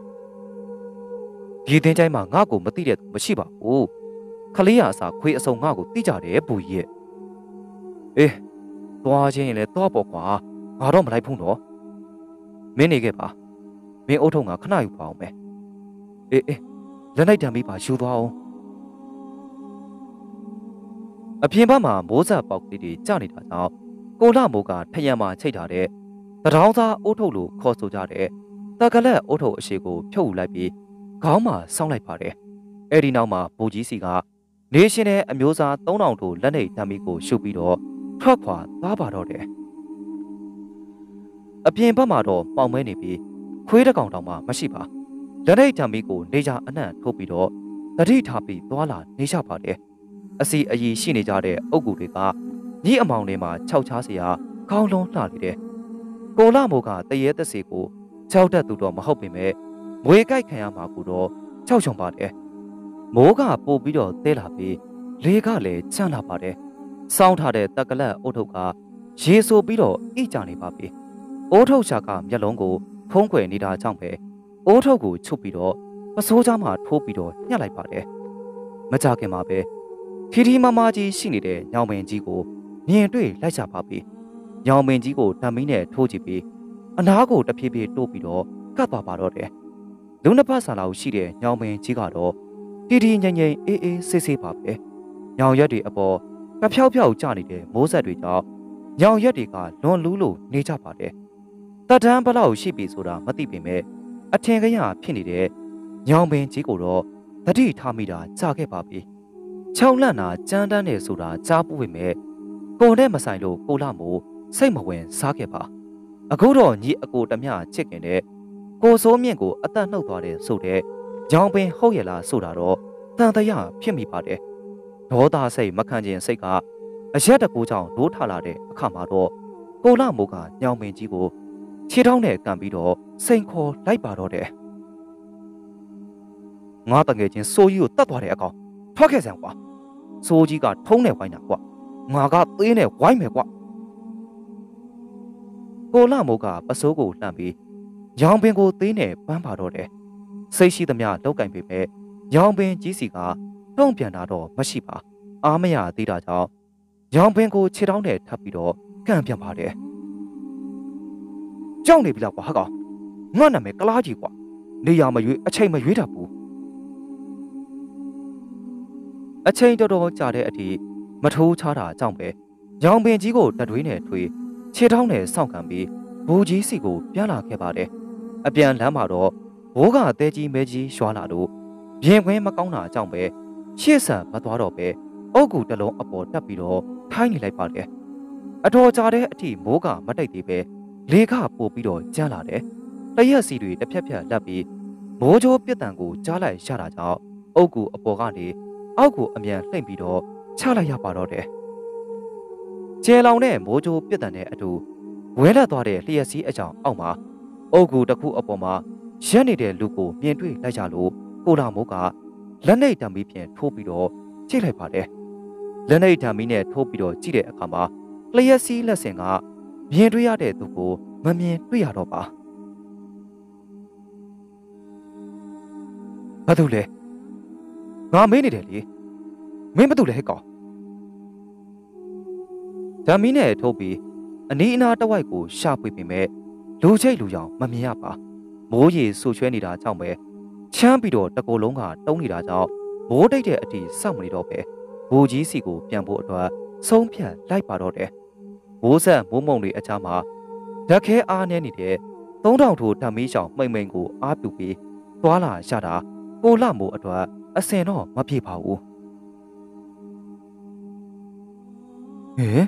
ဒီတင်းချိုင်းမှာငါ့ကိုမသိတဲ့သူမရှိပါဘူးခလေးရအစာခွေးအစုံငါ့ကိုသိကြတယ်ပူကြီးရဲ့အေးသွားချင်းရင်လည်းသွားပေါ့ကွာငါတော့မလိုက်ဘူးတော့မင်းနေခဲ့ပါမင်းအုတ်ထုံကခဏယူပါအောင်မယ်အေးအေးလက်လိုက်တံပြီးပါယူသွားအောင်အပြင်ဘက်မှာမိုးဆက်ပေါက်ကလေးတွေကျနေတာကြောင့်ကိုလာမိုးကထရံမှာချိတ်ထားတဲ့တရောင်းသားအုတ်ထုပ်လို့ခေါ်ဆိုကြတဲ့တကလက်အုတ်ထုပ်အရှိကိုဖြုတ်ယူလိုက်ပြီးခေါင်းမှာဆောင်းလိုက်ပါတယ်အဲ့ဒီနောက်မှာဘူကြီးစီကနေရှင်ရဲ့အမျိုးသားသုံးထောင်ထိုးလက်နေတံပြီးကိုရှုပ်ပြီးတော့ထွက်ခွာသွားပါတော့တယ်အပြင်ဘက်မှာတော့ပေါင်မဲနေပြီးခွေးတကောင်တောင်မှမရှိပါလက်နေတံပြီးကိုနေကြအနှံ့ထိုးပြီးတော့တတိထားပြီးသွားလာနေကြပါတယ်အစီအည်ရှိနေကြတဲ့အုတ်ဂူတွေကညအမောင်တွေမှာခြောက်ချားစရာကောင်းလုံးလှနေတယ်ကိုလာမိုးကတရေသက်စီကိုခြောက်တက်သူတော့မဟုတ်ပေမဲ့မွေကြိုက်ခံရမှာကိုတော့ခြောက်ချုံပါတယ်မိုးကပို့ပြီးတော့တဲလာပြီးလေကလည်းချမ်းလာပါတယ်စောင်းထားတဲ့တက်ကလက်အုတ်ထုပ်ကရေဆိုပြီးတော့အိကြနေပါပြီအိုးထုတ်ရှာကမျက်လုံးကိုဖုံးကွယ်နေတာကြောင့်ပဲအိုးထုတ်ကိုချုပ်ပြီးတော့ပစိုးချားမှာထိုးပြီးတော့ညှက်လိုက်ပါတယ်မကြခင်မှာပဲထီထီမမကြီးရှိနေတဲ့ညောင်ပင်ကြီးကိုမြင်တွေ့လိုက်ကြပါပြီညောင်ပင်ကြီးကိုတံမီးနဲ့ထိုးကြည့်ပြီးအနားကိုတဖြည်းဖြည်းတိုးပြီးတော့ကတ်သွားပါတော့တယ်လူနှစ်ဖက်ဆာလောက်ရှိတဲ့ညောင်ပင်ကြီးကတော့တီတီငိမ့်ငိမ့်အေးအေးဆေးဆေးပါပဲညောင်ရက်တွေအပေါ်ကဖြောက်ဖြောက်ကျနေတဲ့မိုးဆက်တွေကြောင့်ညောင်ရက်တွေကလွန်လူးလို့နေကြပါတယ်တတ်တန်းဘလောက်ရှိပြီဆိုတာမသိပေမဲ့အထင်ကရဖြစ်နေတဲ့ညောင်ပင်ကြီးကိုတော့တတိထားမိတာကြာခဲ့ပါပြီချောင်းလန့်တာကြမ်းတမ်းနေဆိုတာကြားပူပေမဲ့ကိုနဲ့မဆိုင်လို့ကိုလာမို့စိတ်မဝင်စားခဲ့ပါအခုတော့ညီအကိုတမျှချစ်ခင်တဲ့ကိုစိုးမြင့်ကိုအသက်နှုတ်သွားတယ်ဆိုတဲ့ညောင်ပင်ဟုတ်ရလားဆိုတာတော့တန်တရာဖြစ်မိပါတယ်ဒေါသစိတ်မခံခြင်းစိတ်ကအရက်တကူကြောင့်ဒိုးထလာတဲ့အခါမှာတော့ကိုလာမို့ကညောင်ပင်ကြီးကိုခြေထောက်နဲ့ကန်ပြီးတော့စိန်ခေါ်လိုက်ပါတော့တယ်ငါတငယ်ချင်းစိုးကြီးကိုတတ်သွားတဲ့အကောင်ထွက်ခဲ့စမ်းကွာစိုးကြီးကထုံးနဲ့ဝိုင်းတာကွာငါကသေးနဲ့ဝိုင်းမယ်ကွာကိုလာမို့ကပစိုးကိုလှမ်းပြီးရောင်ပင်ကိုသေးနဲ့ပန်းပါတော့တယ်စိတ်ရှိသမျှလောက်ကင်ပေမဲ့ရောင်ပင်ကြီးစီကတုံ့ပြန်တာတော့မရှိပါအားမရသေးတာကြောင့်ရောင်ပင်ကိုခြေထောက်နဲ့ထပ်ပြီးတော့ကန်ပြန်ပါတယ်ကြောက်နေပြီလားကွာဟာကောင်ငါနာမည်ကလားကြီးကွာနေရမရွေးအချိန်မရွေးတတ်ဘူးအချိန်တော်တော်ကြာတဲ့အထိမထိုးချတာကြောင့်ပဲရောင်ပင်ကြီးကိုတတွေးနဲ့ထွေးခြေထောက်နဲ့စောင့်ခံပြီးဘူကြီးစီကိုပြန်လာခဲ့ပါတယ်အပြန်လမ်းမှာတော့ဘိုးကတဲကြီးမဲကြီးရွှာလာလို့ပြင်ခွင်းမကောင်းတာကြောင့်ပဲရှေ့ဆန်မသွားတော့ပဲအုတ်ကူတလုံးအပေါ်တက်ပြီးတော့ထိုင်းနေလိုက်ပါတယ်အတော်ကြာတဲ့အထိမိုးကမတိတ်သေးပဲလေကပို့ပြီးတော့ကျန်းလာတယ်တရက်စီတွေတစ်ဖြက်ဖြက်လက်ပြီးမိုးကြိုးပြက်တံကိုကြားလိုက်ရတာကြောင့်အုတ်ကူအပေါ်ကနေအောက်ကိုအမြန်လှိမ့်ပြီးတော့ချလိုက်ရပါတော့တယ်ကျဲလောင်တဲ့မိုးကြိုးပြက်တံနဲ့အတူဝဲလက်သွားတဲ့လျှက်စီးအကြောင်အောက်မှာအုတ်ကူတစ်ခုအပေါ်မှာရက်နေတဲ့လူကိုမြင်တွေ့လိုက်ကြလို့ကိုလာမိုးကလက်နှိပ်တံမီးဖြင့်ထိုးပြီးတော့ကြည့်လိုက်ပါတယ်လက်နှိပ်တံမီးနဲ့ထိုးပြီးတော့ကြည့်တဲ့အခါမှာလျှက်စီးလက်ဆင်ကမြင်တွေ့ရတဲ့သူကိုမမြင်တွေ့ရတော့ပါဘာလို့လဲငါမေးနေတယ်လေမင်းဘာလို့လဲဟဲ့ကောင်ဓာမီနဲ့ထိုးပြီးအနီးအနားတစ်ဝိုက်ကိုရှာဖွေပေမဲ့လူချိတ်လူရောင်မမြင်ရပါမိုးရေဆူချွဲနေတာကြောင့်ပဲချမ်းပြီးတော့တကိုယ်လုံးကတုံးနေတာကြောင့်မိုးတိတ်တဲ့အထိစောင့်မနေတော့ပဲဘူကြီးစီကိုပြန်ဖို့အတွက်ဆုံးဖြတ်လိုက်ပါတော့တယ်မိုးဆက်မိုးမုံတွေအချားမှာဓာတ်ခဲအားနေနေတဲ့သုံးထောင်ထိုးဓာမီရှောင်မိမ့်မိန်ကိုအားပြုပြီးသွားလာရတာကိုလမိုးအတွက်အစင်တော့မပြေပါဘူးဟဲ့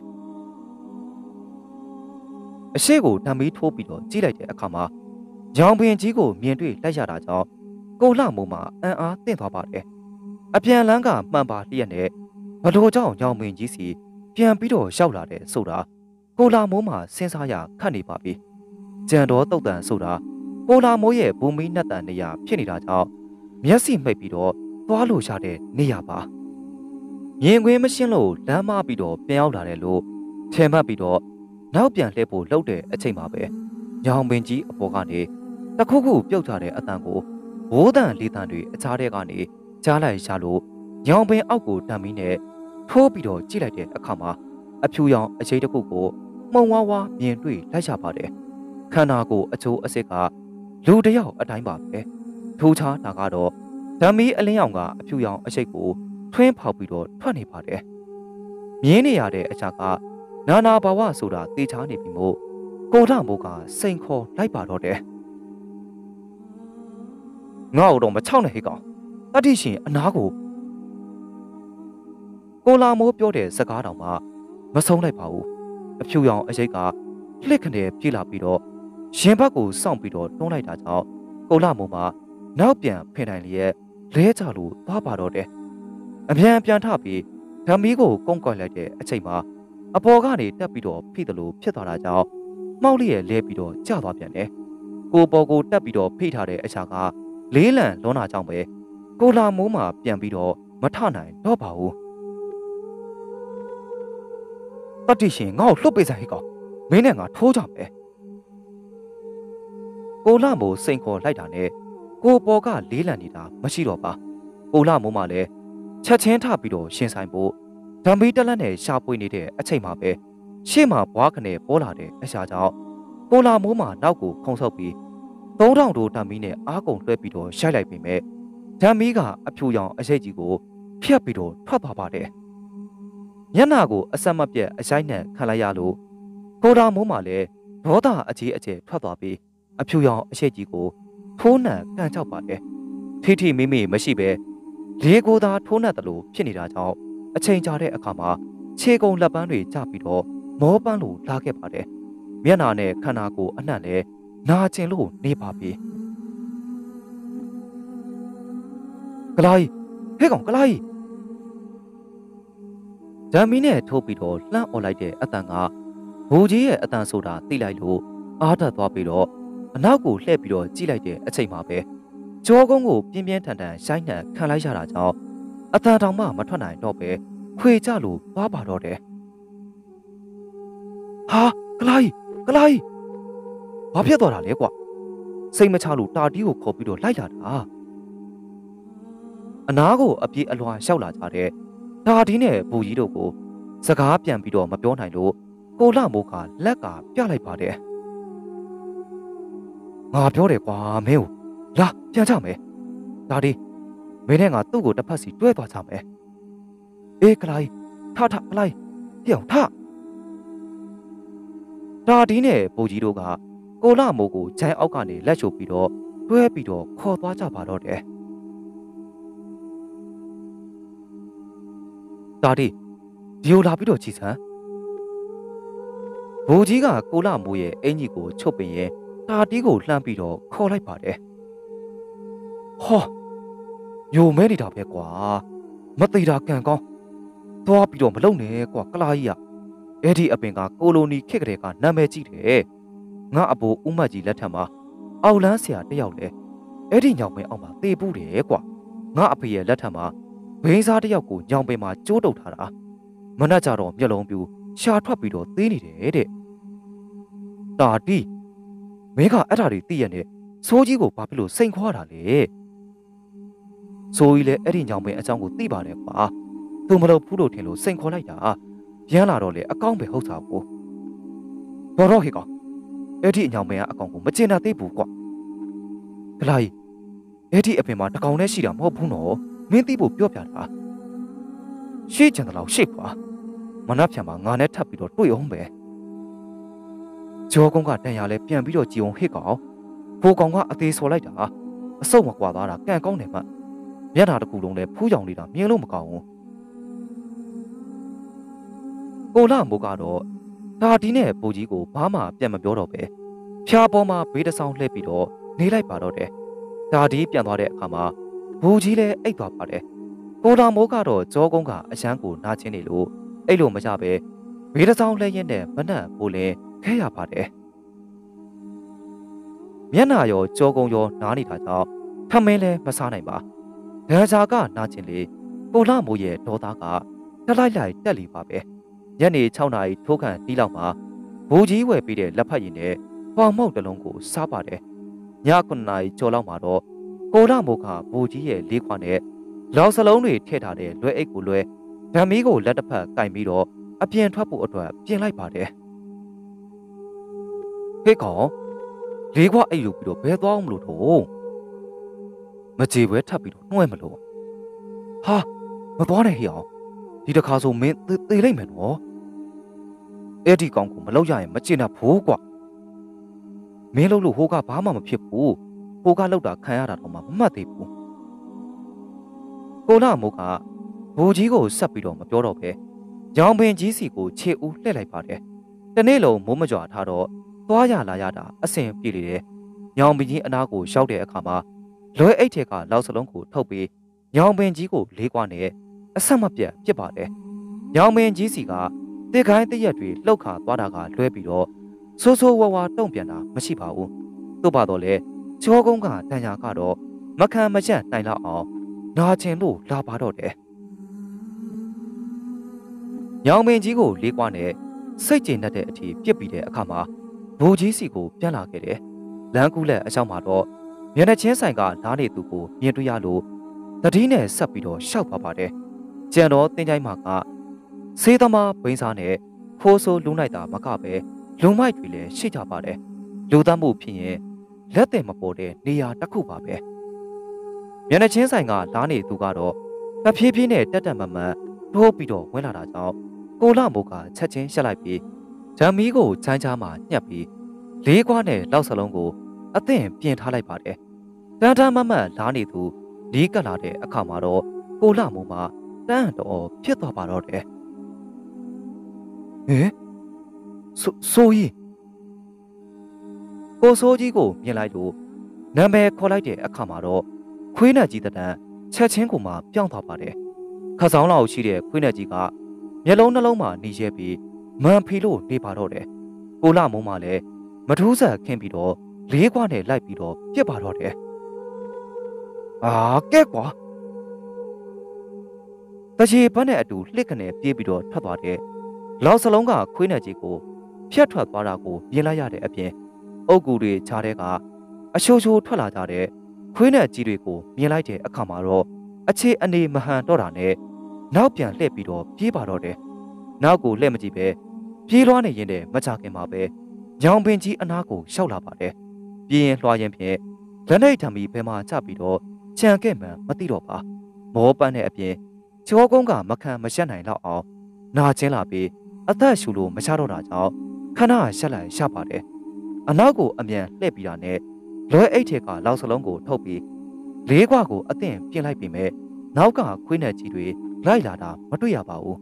အရှိကိုဓာမီထိုးပြီးတော့ကြည့်လိုက်တဲ့အခါမှာရောင်ပင်ကြီးကိုမြင်တွေ့လိုက်ရတာကြောင့်ကိုလမိုးမှာအံ့အားသင့်သွားပါတယ်အပြန်လန်းကမှန်ပါလျက်နဲ့ဘလို့ကြောင့်ရောင်ပင်ကြီးစီပြန်ပြီးတော့ရောက်လာတဲ့ဆိုတာကိုလာမိုးမှာစဉ်းစားရခတ်နေပါပြီကြံတော်တုတ်တန်ဆိုတာကိုလာမိုးရဲ့ဘူမီနတ်တန်နေရာဖြစ်နေတာကြောင့်မျက်စိမှိတ်ပြီးတော့သွားလို့ရတဲ့နေရာပါမြင်ကွင်းမရှင်းလို့လမ်းမပြီးတော့ပြန်ရောက်လာတယ်လို့ထင်မှတ်ပြီးတော့နောက်ပြန်လှည့်ဖို့လှုပ်တဲ့အချိန်မှာပဲညောင်ပင်ကြီးအပေါ်ကနေတခုခုပြုတ်ထားတဲ့အတန်ကိုဘိုးတန်လေးတန်တွေအခြားတဲ့ကနေကြားလိုက်ရလို့ညောင်ပင်အောက်ကိုတမ်းပြီးနဲ့ထိုးပြီးတော့ကြည့်လိုက်တဲ့အခါမှာအဖြူရောင်အချိတ်တစ်ခုကိုမှုံဝါးဝါမြင်တွေ့လိုက်ရပါတယ်ခန္ဓာကိုယ်အချိုးအစစ်ကလူတယောက်အတိုင်းပါပဲထိုးချတာကတော့ဓာမီအလင်းရောင်ကအဖြူရောင်အချိတ်ကိုထွင်းဖောက်ပြီးတော့ထွက်နေပါတယ်မြင်းနေရတဲ့အချာကနာနာဘာဝဆိုတာတေချာနေပြီမို့ကိုထမိုးကစိန်ခေါ်လိုက်ပါတော့တယ်ငါ့တော့မချောက်နဲ့ဟေ့ကောင်တတိရှင်အနာကိုကိုလာမိုးပြောတဲ့စကားတော်မှမဆုံးလိုက်ပါဘူးအဖြူရောင်အရိတ်ကလှစ်ခနဲ့ပြေးလာပြီးတော့ရင်ဘတ်ကိုစောင့်ပြီးတော့တွန်းလိုက်တာကြောင့်ကိုလာမိုးမှာနောက်ပြန်ဖင်တိုင်လျက်လဲကြလို့သွားပါတော့တယ်အမြန်ပြန်ထပြီးဓာမီကိုကုန်းကွက်လိုက်တဲ့အချိန်မှာအပေါ်ကနေတက်ပြီးတော့ဖိတယ်လို့ဖြစ်သွားတာကြောင့်မှောက်လျက်လဲပြီးတော့ကျသွားပြန်တယ်ကိုပေါ်ကိုတက်ပြီးတော့ဖိထားတဲ့အချာကလေးလံလွန်တာကြောင့်ပဲကိုလာမိုးမှာပြန်ပြီးတော့မထနိုင်တော့ပါဘူးတတိရှင်ငါ့ကိုလှုပ်ပေးစားဟိကောင်မင်းနဲ့ငါထိုးကြမယ်ကိုလာမိုးစိန်ခေါ်လိုက်တာနဲ့ကိုပေါ်ကလေးလံနေတာမရှိတော့ပါကိုလာမိုးမှာလည်းချက်ချင်းထပြီးတော့ရှင်ဆိုင်ဖို့ဓာမီတက်လက်နဲ့ရှာပွေနေတဲ့အချိန်မှာပဲရှေ့မှာဘွားခနဲ့ပေါ်လာတဲ့အရှာကြောင့်ကိုလာမိုးမှာနောက်ကိုခုံဆုပ်ပြီးသုံးထောင်တိုးဓာမီနဲ့အားကုန်လွှဲပြီးတော့ရိုက်လိုက်ပေမဲ့ဓာမီကအဖြူရောင်အရိတ်ကြီးကိုဖျက်ပြီးတော့ထွက်သွားပါတယ်မျက်နှာကိုအဆက်မပြတ်အဆိုင်နဲ့ခံလိုက်ရလို့ကိုရာမိုးမှလည်းဒေါသအကြီးအကျယ်ထွက်သွားပြီးအဖြူရောင်အရှိတ်ကြီးကိုထိုးနှံကန်ချောက်ပါတယ်ထိထိမိမိမရှိပဲလေကိုသာထိုးနှံတယ်လို့ဖြစ်နေတာကြောင့်အချိန်ကြာတဲ့အခါမှာခြေကုံလက်ပန်းတွေကျပြီးတော့မောပန်းလိုလာခဲ့ပါတယ်မျက်နှာနဲ့ခန္ဓာကိုယ်အနှံ့နဲ့နာကျင်လို့နေပါပြီကလာကြီးဟဲ့ကောင်ကလာကြီးဓာမီနဲ့ထိုးပြီးတော့လှမ်းអော်လိုက်တဲ့အတန်ကဘူကြီးရဲ့အတန်ဆိုတာသိလိုက်လို့အားတက်သွားပြီးတော့အနောက်ကိုလှည့်ပြီးတော့ကြည့်လိုက်တဲ့အချိန်မှာပဲကြောကုန်းကိုပြင်းပြင်းထန်ထန်ရှိုင်းနှံခံလိုက်ရတာကြောင့်အတန်တောင်မှမထွက်နိုင်တော့ပဲခွေကြလို့သွားပါတော့တယ်ဟာကလာကြီးကလာကြီးဘာဖြစ်သွားတာလဲကွာစိတ်မချလို့တာတီးကိုခေါ်ပြီးတော့လိုက်လာတာအနားကိုအပြေးအလွှာလျှောက်လာကြတဲ့တာတီးနဲ့ဘူကြီးတို့ကိုစကားပြန်ပြီးတော့မပြောနိုင်လို့ကိုလမိုးကလက်ကပြလိုက်ပါတယ်ငါပြောတယ်ကွာမင်းကိုလာပြန်ကြမယ်တာတီးမင်းနဲ့ငါသူ့ကိုတစ်ဖက်စီတွဲသွားကြမယ်အေးကလာကြီးထထကလာကြီးပြောင်းထတာတီးနဲ့ဘူကြီးတို့ကကိုလမိုးကိုဂျိုင်းအောက်ကနေလက်ချိုပြီးတော့တွဲပြီးတော့ခေါ်သွားကြပါတော့တယ်တာတီဒီလိုလာပြီးတော့ကြည်စမ်းဘူကြီးကကိုလမိုးရဲ့အင်ကြီးကိုချုပ်ပင်ရဲ့တာတီကိုလှမ်းပြီးတော့ခေါ်လိုက်ပါတယ်ဟောညိုမဲနေတာပဲကွာမသိတာကံကောင်းသွားပြီးတော့မလုံနဲ့ကွာကလာကြီးကအဲ့ဒီအပင်ကကိုလိုနီခက်ကလေးကနာမည်ကြီးတယ်ငါအဖိုးဦးမကြီးလက်ထက်မှာအောက်လန်းဆရာတယောက်လဲအဲ့ဒီညောင်ပင်အောက်မှာသေပူးတယ်ကွာငါအဖေရဲ့လက်ထက်မှာဘိန်းစားတယောက်ကိုညောင်ပင်မှာကျိုးတုပ်ထားတာမနှက်ကြတော့မျက်လုံးပြူရှာထွက်ပြီးတော့သေးနေတယ်တဲ့တာတီမင်းကအဲ့ဒါတွေသိရနဲ့စိုးကြီးကိုဘာဖြစ်လို့စိန်ခွာတာလဲစိုးကြီးလည်းအဲ့ဒီညောင်ပင်အကြောင်းကိုသိပါတယ်ကွာသူမလို့ဖူးလို့ထင်လို့စိန်ခေါ်လိုက်တာရမ်းလာတော့လေအကောင့်ပဲဟုတ်တာကိုတော်တော့ဟေကောင်အဲ့ဒီအညောင်ပင်ကအကောင်ကိုမကျင်တာသိဘူးကွာကလာကြီးအဲ့ဒီအပင်မှာတကောင်နဲ့ရှိတာမဟုတ်ဘူးနော်မင်းသိဖို့ပြောပြတာရှေ့ကျန်တယ်လို့ရှေ့ကွာမနှက်ဖြံမှာငါနဲ့ထပ်ပြီးတော့တွေ့အောင်ပဲဂျောကုန်းကတန်ရလဲပြန်ပြီးတော့ကြည်အောင်ဟစ်ကောင်ဖိုးကောင်ကအသေးဆော်လိုက်တာအဆုတ်မကွာသွားတာကံကောင်းတယ်မှမျက်နှာတစ်ခုလုံးလဲဖူးကြောင်နေတာမြင်လို့မကောင်းဘူးကိုလာမိုးကတော့ဒါဒီနဲ့ပူကြီးကိုဘာမှပြန်မပြောတော့ပဲဖျားပေါ်မှာဘေးတဆောင်လှည့်ပြီးတော့နေလိုက်ပါတော့တယ်ဒါဒီပြန်သွားတဲ့အခါမှာဘူကြီးလည်းအိတ်သွားပါတယ်ကိုလာမိုးကတော့ကြောကုန်းကအရန်ကိုနားချင်းနေလို့အိတ်လို့မကြပဲဘေးတဆောင်လှည့်ရင်းနဲ့မနှံ့ပိုလဲခဲရပါတယ်မျက်နှာရောကြောကုန်းရောနားနေတာကြောင့်ထမင်းလည်းမစားနိုင်ပါဒန်ဂျာကနားချင်းလေကိုလာမိုးရဲ့ဒေါသကတလိုက်လိုက်တက်လီပါပဲညနေ၆နာရီထိုးခန့်တီးလောက်မှာဘူကြီးဝယ်ပြီးတဲ့လက်ဖက်ရည်နဲ့ပေါင်မောက်တစ်လုံးကိုစားပါတယ်ညခုနှစ်နာရီကျော်လောက်မှာတော့ကိုလာမိုးကဘူကြီးရဲ့လေးခွနဲ့လောက်စလုံးတွေထည့်ထားတဲ့လွယ်အိတ်ကိုလွယ်ဓာမီကိုလက်တစ်ဖက်ကင်ပြီးတော့အပြင်ထွက်ဖို့အတွက်ပြင်လိုက်ပါတယ်ဟေ့ကောင်လေးခွအိတ်လို့ပြီးတော့ဘယ်သွားအောင်မလို့တော့မကြေပွဲထပ်ပြီးတော့နှွှဲမလို့ဟာမသွားနဲ့ဟေ့အောင်ဒီတစ်ခါဆိုမင်းသေလိုက်မယ်နော်အဲ့ဒီကောင်ကိုမလောက်ရရင်မကျင်တာဘူးကွာမင်းလှုပ်လို့ဟိုကဘာမှမဖြစ်ဘူးဟိုကလှုပ်တာခံရတာတော့မှမမှတ်သေးဘူးကိုလာမိုးကဘူကြီးကိုဆက်ပြီးတော့မပြောတော့ပဲရောင်ပင်ကြီးစီကိုခြေဦးလှည့်လိုက်ပါတယ်တနေ့လုံးမိုးမကြွထားတော့သွားရလာရတာအဆင်ပြေလေတယ်ညောင်ပင်ကြီးအနားကိုရောက်တဲ့အခါမှာလွယ်အိတ်ထဲကလောက်စလုံးကိုထုတ်ပြီးညောင်ပင်ကြီးကိုလေးကွာနဲ့အဆက်မပြတ်ပြစ်ပါတယ်ညောင်ပင်ကြီးစီကတစ်ခိုင်းတရက်တွေလှုပ်ခါသွားတာကလွဲပြီးတော့ဆိုးဆိုးဝါးဝါတုံ့ပြန်တာမရှိပါဘူးသို့ပါတော့လေချောကုန်းကတန်ရာကတော့မခံမချက်နိုင်လောက်အောင်နာကျင်လို့လာပါတော့တယ်ညောင်ပင်ကြီးကိုလေးကွာနဲ့စိတ်ကျဉ်တတ်တဲ့အထိပြစ်ပြီးတဲ့အခါမှာဘူကြီးစီကိုပြန်လာခဲ့တယ်လမ်းကူးလက်အဆောင်မှာတော့မျက်နှာချင်းဆိုင်ကနားနေသူကိုမြင်တွေ့ရလို့တတိနဲ့ဆက်ပြီးတော့ရှောက်ပါပါတယ်ကျန်တော့တင်းချိုင်းမှာကဆေးသမားဘိန်းစားနဲ့ဖိုးဆိုးလူနိုင်တာမကပဲလူမိုက်တွေလည်းရှိကြပါတယ်လူသားမှုဖြစ်ရင်လက်တင်မပေါ်တဲ့နေရာတစ်ခုပါပဲမျက်နှာချင်းဆိုင်ကလားနေသူကတော့တဖြည်းဖြည်းနဲ့တက်တက်မမတ်ထိုးပြီးတော့ဝင်လာတာကြောင့်ကိုလာမိုးကချက်ချင်းရှက်လိုက်ပြီးဂျမ်မီကိုချိုင်းချားမှညှက်ပြီးလေးခွားနဲ့လောက်စလုံးကိုအသင့်ပြင်ထားလိုက်ပါတယ်တန်းတန်းမမတ်လာနေသူလီးကလာတဲ့အခါမှာတော့ကိုလာမိုးမှာတန်းတော်ဖြစ်သွားပါတော့တယ်ဟင်ဆိုဆိုကြီးကိုဆိုးကြီးကိုမြင်လိုက်လို့နာမည်ခေါ်လိုက်တဲ့အခါမှာတော့ခွေးနဲ့ကြီးတန်းချက်ချင်းကိုမှပြောင်းသွားပါတယ်ခါဆောင်လောက်ရှိတဲ့ခွေးနဲ့ကြီးကမျက်လုံးနှလုံးမှာနေရဲပြီးမန်ဖီလို့နေပါတော့တယ်ကိုလာမိုးမှလည်းမထူးဆန်ခင်းပြီးတော့လေးခွားနဲ့လိုက်ပြီးတော့ပြစ်ပါတော့တယ်အာကဲကွာတချီဘက်နဲ့အတူလှစ်ကနေပြေးပြီးတော့ထွက်သွားတဲ့လောက်စလုံးကခွေးနဲ့ကြီးကိုဖြတ်ထွက်သွားတာကိုမြင်လိုက်ရတဲ့အပြင်အုတ်ကူတွေခြားတဲ့ကအချိုးချိုးထွက်လာကြတဲ့ခွေးနဲ့ကြီးတွေကိုမြင်လိုက်တဲ့အခါမှာတော့အခြေအနေမဟန်တော့တာနဲ့နောက်ပြန်လှည့်ပြီးတော့ပြေးပါတော့တယ်နောက်ကိုလှည့်မကြည့်ပဲပြေးလွှားနေရင်တည်းမကြခင်မှာပဲညောင်ပင်ကြီးအနားကိုရှောက်လာပါတယ်ပြေးရင်လွှားရင်ဖြင့်လက်နှိပ်ထံပြီးဘဲမှာချပြီးတော့ခြံခဲ့မှန်မသိတော့ပါမောပန်းတဲ့အပြင်ချောကုန်းကမခံမရှက်နိုင်တော့အောင်နာကျင်းလာပြီးအသက်ရှူလို့မချတော့တာကြောင့်ခဏရှက်လိုက်ရှပါတယ်အနောက်ကိုအမြန်လှည့်ပြီးတာနဲ့လွဲအိတ်ထက်ကလောက်စလုံးကိုထုတ်ပြီးလေးခွကိုအသင့်ပြင်လိုက်ပြီးမဲ့နောက်ကခွေးနဲ့ကြီးတွေလိုက်လာတာမတွေ့ရပါဘူး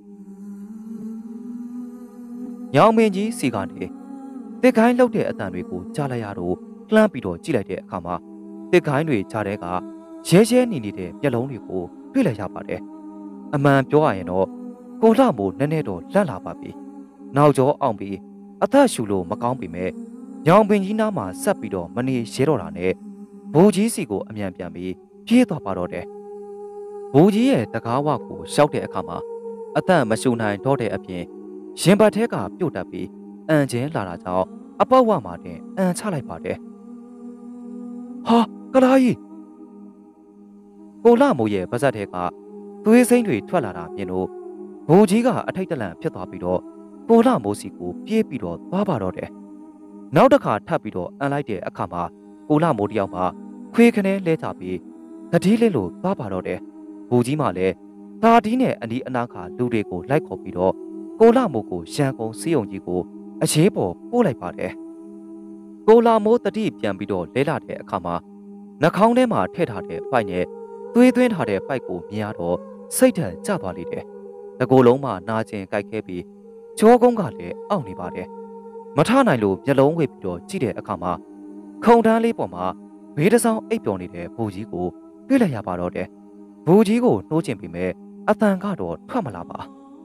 ညောင်မင်းကြီးစီကနေတစ်ခိုင်းလှုပ်တဲ့အတန်တွေကိုကြားလိုက်ရတော့လှမ်းပြီးတော့ကြည့်လိုက်တဲ့အခါမှာတစ်ခိုင်းတွေကြားတဲ့ကရဲရဲနေနေတဲ့မျက်လုံးတွေကိုတွေ့လိုက်ရပါတယ်အမှန်ပြောရရင်တော့ကိုလှမို့နည်းနည်းတော့လန့်လာပါပြီနောက်ကျောအောင်ပြီးအသက်ရှူလို့မကောင်းပြီမဲ့ညောင်ပင်ကြီးနားမှာဆက်ပြီးတော့မနေရဲတော့တာနဲ့ဘိုးကြီးစီကိုအမြန်ပြန်ပြီးပြေးသွားပါတော့တယ်ဘိုးကြီးရဲ့တကားဝကိုရှောက်တဲ့အခါမှာအသက်မရှူနိုင်တော့တဲ့အပြင်ရင်ဘတ်ထဲကပြုတ်တက်ပြီးအန်ချင်းလာတာကြောင့်အပေါက်ဝမှာတင်အန်ချလိုက်ပါတယ်ဟာကလာကြီးကိုလှမိုးရဲ့ပါဇက်ထဲကသွေးစိမ့်တွေထွက်လာတာမြင်လို့ဘိုးကြီးကအထိတ်တလန့်ဖြစ်သွားပြီးတော့ကိုလှမိုးစီကိုပြေးပြီးတော့သွားပါတော့တယ်နောက်တစ်ခါထပ်ပြီးတော့အန်လိုက်တဲ့အခါမှာကိုလှမိုးတယောက်မှခွေးခနဲလဲချပြီးတတိလေးလိုသွားပါတော့တယ်ဘိုးကြီးမှလည်းတာတီးနဲ့အနီးအနားကလူတွေကိုလိုက်ခေါ်ပြီးတော့ကိုလှမိုးကိုရန်ကုန်စီးုံကြီးကိုအရေးပေါ်ပို့လိုက်ပါတယ်ကိုလှမိုးတတိပြန်ပြီးတော့လဲလာတဲ့အခါမှာနှာခေါင်းထဲမှာထည့်ထားတဲ့ပိုက်နဲ့သွေးသွင်းထားတဲ့ပိုက်ကိုမြင်ရတော့စိတ်ထန်ကျသွားလိမ့်တယ်တကိုယ်လုံးမှနာကျင်ကြိုက်ခဲပြီးချောကုန်းကလည်းအောင့်နေပါတယ်မထနိုင်လို့မျက်လုံးဝိတ်ပြီးတော့ကြည့်တဲ့အခါမှာခုံတန်းလေးပေါ်မှာဘေးတစ်ဆောင်အိပ်ပျော်နေတဲ့ဘိုးကြီးကိုတွေ့လိုက်ရပါတော့တယ်ဘိုးကြီးကိုနှိုးချင်ပြီးမဲ့အတန်ကတော့ထွက်မလာပါ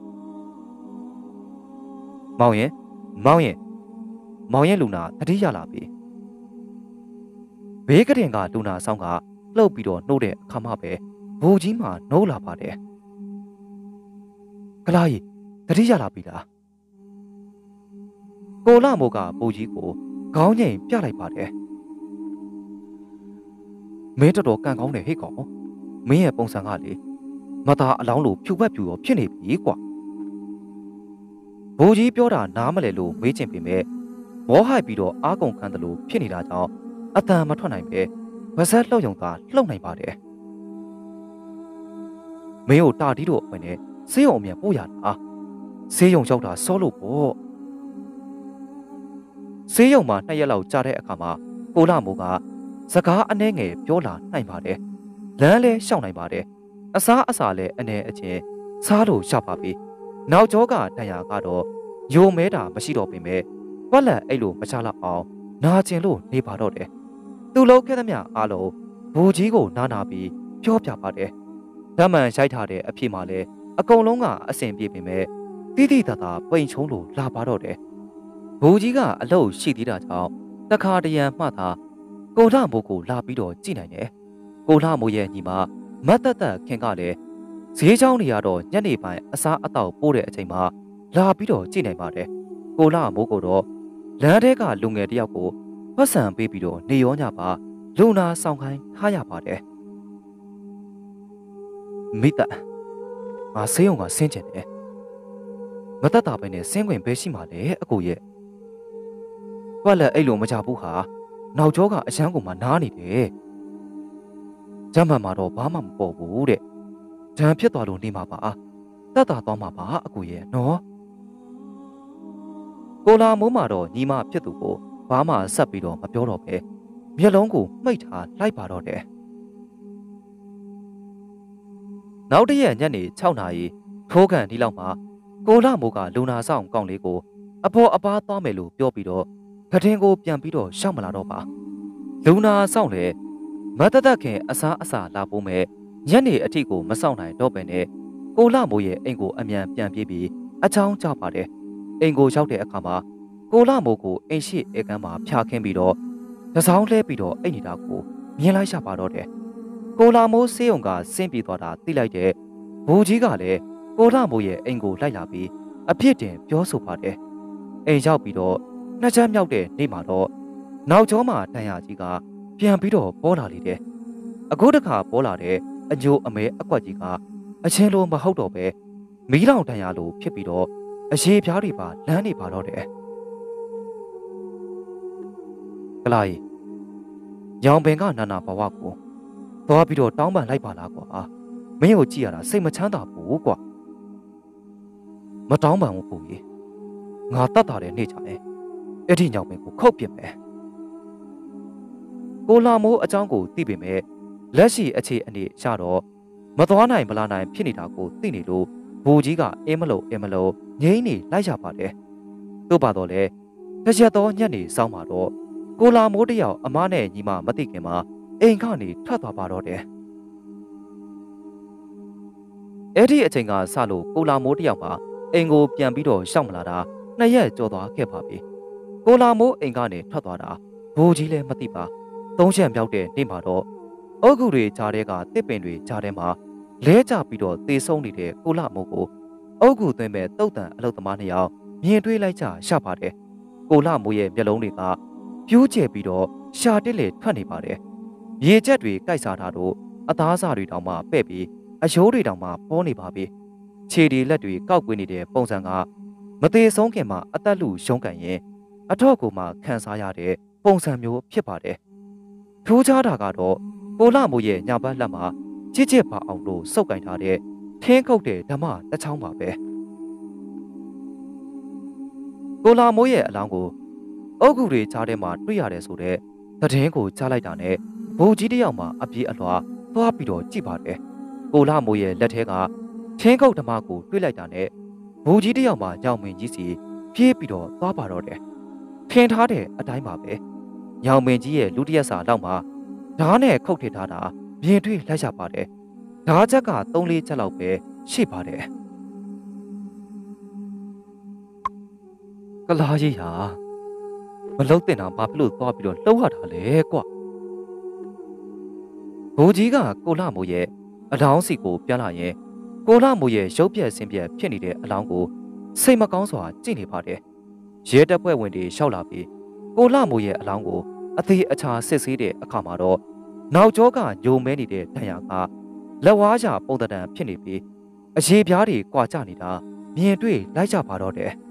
မောင်ရင်မောင်ရင်မောင်ရင်လူနာတတိရလာပြီဘေးကတင်ကလူနာဆောင်ကလှုပ်ပြီးတော့နှိုးတဲ့အခါမှပဲဘိုးကြီးမှနှိုးလာပါတယ်ကလာကြီးတတိရလာပြီလားကိုလှမိုးကဘိုးကြီးကိုခေါင်းငိမ်ပြလိုက်ပါတယ်မင်းတော်တော်ကန်ကောင်းတယ်ဟဲ့ကောင်မင်းရဲ့ပုံစံကလေမသားအလောင်းလိုဖြူပတ်ဖြူရောဖြစ်နေပြီကွာဘိုးကြီးပြောတာနားမလဲလို့မေးချင်ပေမဲ့မောဟိုက်ပြီးတော့အာကုံခံတယ်လို့ဖြစ်နေတာကြောင့်အတန်မထွက်နိုင်ပဲဗစက်လှုပ်ယုံသာလှုပ်နိုင်ပါတယ်မင်းတို့တာတီးတို့အခွင့်နဲ့ဆေးရုံအမြန်ပို့ရတာဆေးရုံရောက်တာစောလို့ပေါ့ဆေးရုံမှာနှစ်ရက်လောက်ကြာတဲ့အခါမှာကိုလှမိုးကစကားအနှဲငယ်ပြောလာနိုင်ပါတယ်လမ်းလဲရှောင်နိုင်ပါတယ်အစားအစာလဲအနေအချင်းစားလို့ရပါပြီနောက်ကျောကတန်ရာကတော့ယိုမဲတာမရှိတော့ပေမဲ့ပက်လက်အဲ့လိုမချလောက်အောင်နာကျင်လို့နေပါတော့တယ်သူ့လုံးခဲ့သမျှအားလုံးဘူကြီးကိုနားနာပြီးပြောပြပါတယ်ဓမ္မန်ရိုက်ထားတဲ့အဖြစ်မှလည်းအကုန်လုံးကအဆင်ပြေပေမဲ့တိတိတသာပိန်ချုံးလို့လာပါတော့တယ်ဘူကြီးကအလုပ်ရှိသေးတာကြောင့်တခါတရံမှသာကိုလှမိုးကိုလာပြီးတော့ကြည့်နိုင်တယ်ကိုလှမိုးရဲ့ညီမမတ်တက်တက်ခင်ကလည်းဈေးချောင်းတွေကတော့ညနေပိုင်းအစားအသောက်ပိုးတဲ့အချိန်မှာလာပြီးတော့ကြည့်နိုင်ပါတယ်ကိုလှမိုးကတော့လမ်းထဲကလူငယ်တယောက်ကိုပတ်စံပေးပြီးတော့နေရောညပါလူနာဆောင်ခိုင်းထားရပါတယ်မိတငါဆေးရုံကဆင်းကျင်တယ်မတတ်တာပဲနဲ့ဆင်းခွင့်ပဲရှိမှလေအကိုရဲ့ဘက်လက်အဲ့လိုမကြဘူးဟာနောက်ကျောကအရန်ကိုမှနားနေတယ်ဂျမ်းမှန်မှာတော့ဘာမှမပေါ်ဘူးတဲ့ဒဏ်ဖြစ်သွားလို့နေမှာပါတတ်တာသွားမှာပါအကိုရဲ့နော်ကိုလာမိုးမှာတော့ညီမဖြစ်သူကိုဘာမှဆက်ပြီးတော့မပြောတော့ပဲမျက်လုံးကိုမှိတ်ထားလိုက်ပါတော့တယ်နောက်တရက်ညနေ၆နာရီထိုးကန်ဒီလောက်မှာကိုလာမိုးကလူနာဆောင်ကောင်းလေးကိုအဖော်အပားသွားမယ်လို့ပြောပြီးတော့ကထင်းကိုပြန်ပြီးတော့ရှောက်မလာတော့ပါလူနာဆောင်လေမတသက်ခင်အစားအစာလာပိုးမဲ့ညနေအထိကိုမဆောင်နိုင်တော့ပဲနဲ့ကိုလာမိုးရဲ့အိမ်ကိုအမြန်ပြန်ပြေးပြီးအချောင်းကျပါတယ်အိမ်ကိုရောက်တဲ့အခါမှာကိုလာမိုးကိုအိမ်ရှိဧကန်မှာဖြာခင်းပြီးတော့တစောင်းလှဲပြီးတော့အိမ်နေတာကိုမြင်လိုက်ရပါတော့တယ်ကိုလာမိုးစေးုံကဆင်းပြေးသွားတာသိလိုက်တဲ့ဘူကြီးကလည်းကိုလာမိုးရဲ့အိမ်ကိုလိုက်လာပြီးအပြစ်တင်ပြောဆိုပါတယ်အိမ်ရောက်ပြီးတော့နှစ်ချက်မြောက်တဲ့နေ့မှာတော့နောက်ကျောမှာတန်ရာကြီးကပြန်ပြီးတော့ပေါ်လာလေတယ်အခုတခါပေါ်လာတဲ့အညိုအမဲအကွက်ကြီးကအချင်းလိုမဟုတ်တော့ပဲမီးလောင်တန်ရာလိုဖြစ်ပြီးတော့အရေးပြားတွေပါလမ်းနေပါတော့တယ်ကလာကြီးရောင်ပင်ကနာနာဘဝကိုသွားပြီးတော့တောင်းပန်လိုက်ပါလားကွာမင်းကိုကြည့်ရတာစိတ်မချမ်းသာဘူးကွာမတောင်းပန်ဘူးကိုကြီးငါတတ်တာတဲ့နေကြတယ်အဲ့ဒီညောင်ပင်ကိုခုတ်ပြစ်မယ်ကိုလာမိုးအကြောင်းကိုသိပေမဲ့လက်ရှိအခြေအနေရတော့မသွားနိုင်မလာနိုင်ဖြစ်နေတာကိုသိနေလို့ဘူကြီးကအင်းမလို့အင်းမလို့ငိမ့်နေလိုက်ရပါတယ်သို့ပါတော့လေတစ်ချက်တော့ညက်နေစောင်းပါတော့ကိုလာမိုးတယောက်အမားနဲ့ညီမမသိခင်မှာအိမ်ကနေထွက်သွားပါတော့တယ်အဲ့ဒီအချိန်ကစလို့ကိုလာမိုးတယောက်မှာအိမ်ကိုပြန်ပြီးတော့ရှောက်မလာတာနှစ်ရက်ကြော်သွားခဲ့ပါပြီကိုလာမိုးအိမ်ကနေထွက်သွားတာဘူကြီးလည်းမသိပါသုံးချက်မြောက်တဲ့နေ့မှာတော့အုတ်ဂူတွေကြားထဲကတစ်ပင်တွေကြားထဲမှာလဲကျပြီးတော့သေဆုံးနေတဲ့ကိုလာမိုးကိုအုတ်ဂူသွင်းမဲ့တုတ်တန်အလုတ်သမားနှစ်ယောက်မြင်တွေ့လိုက်ကြရပါတယ်ကိုလာမိုးရဲ့မျက်လုံးတွေကပြိုးကျဲပြီးတော့ရှာတက်လေထွက်နေပါတယ်ရေချက်တွေကြိုက်စားတာတို့အသားစားတွေတောင်မှပဲ့ပြီးအယိုးတွေတောင်မှပေါ်နေပါပြီခြေဒီလက်တွေကောက်ကွေးနေတဲ့ပုံစံကမသေးဆုံးခင်မှာအသက်လူရှုံးကန်ရင်အထောက်ကိုမှခံစားရတဲ့ပုံစံမျိုးဖြစ်ပါတယ်ထူးခြားတာကတော့ကိုလာမိုးရဲ့ညာဘက်လက်မှာချစ်ချစ်ပါအောင်လို့စုပ်ကင်ထားတဲ့ထင်းခုတ်တဲ့ဓမ္မတချောင်းပါပဲကိုလာမိုးရဲ့အလောင်းကိုအုတ်ဂူတွေကြားထဲမှာတွေ့ရတယ်ဆိုတဲ့သတင်းကိုကြားလိုက်တာနဲ့ဘူကြီးတယောက်မှအပြေးအလွှာသွားပြီးတော့ကြည့်ပါတယ်ကိုလာမိုးရဲ့လက်ထဲကထင်းခုတ်ဓမ္မကိုတွေ့လိုက်တာနဲ့ဘူကြီးတယောက်မှညောင်မင်းကြီးစီပြေးပြီးတော့သွားပါတော့တယ်ထင်ထားတဲ့အတိုင်းပါပဲညောင်မင်းကြီးရဲ့လူတရက်စာလောက်မှာဓားနဲ့ခုတ်ထစ်ထားတာမြင်တွေ့လိုက်ရပါတယ်ဓားချက်ကသုံးလေးချက်လောက်ပဲရှိပါတယ်ကလာကြီးဟာမလုတ်တင်တာဘာဖြစ်လို့သွားပြီးတော့လှုပ်ရတာလဲကွဘူကြီးကကိုလာမိုးရဲ့အလောင်းစီကိုပြန်လာရင်ကိုလာမိုးရဲ့ရုပ်ပြက်ဆင်းပြက်ဖြစ်နေတဲ့အလောင်းကိုစိတ်မကောင်းစွာကြည့်နေပါတယ်ရဲတပ်ဖွဲ့ဝင်တွေရှောက်လာပြီးကိုလာမိုးရဲ့အလောင်းကိုအသေးအချာစစ်ဆေးတဲ့အခါမှာတော့နောက်ကျောကညိုမဲနေတဲ့ဒဏ်ရာကလက်ဝါးချပုံတံဖြစ်နေပြီးအရေးပြားတွေကွာကျနေတာမြင်တွေ့လိုက်ကြပါတော့တယ်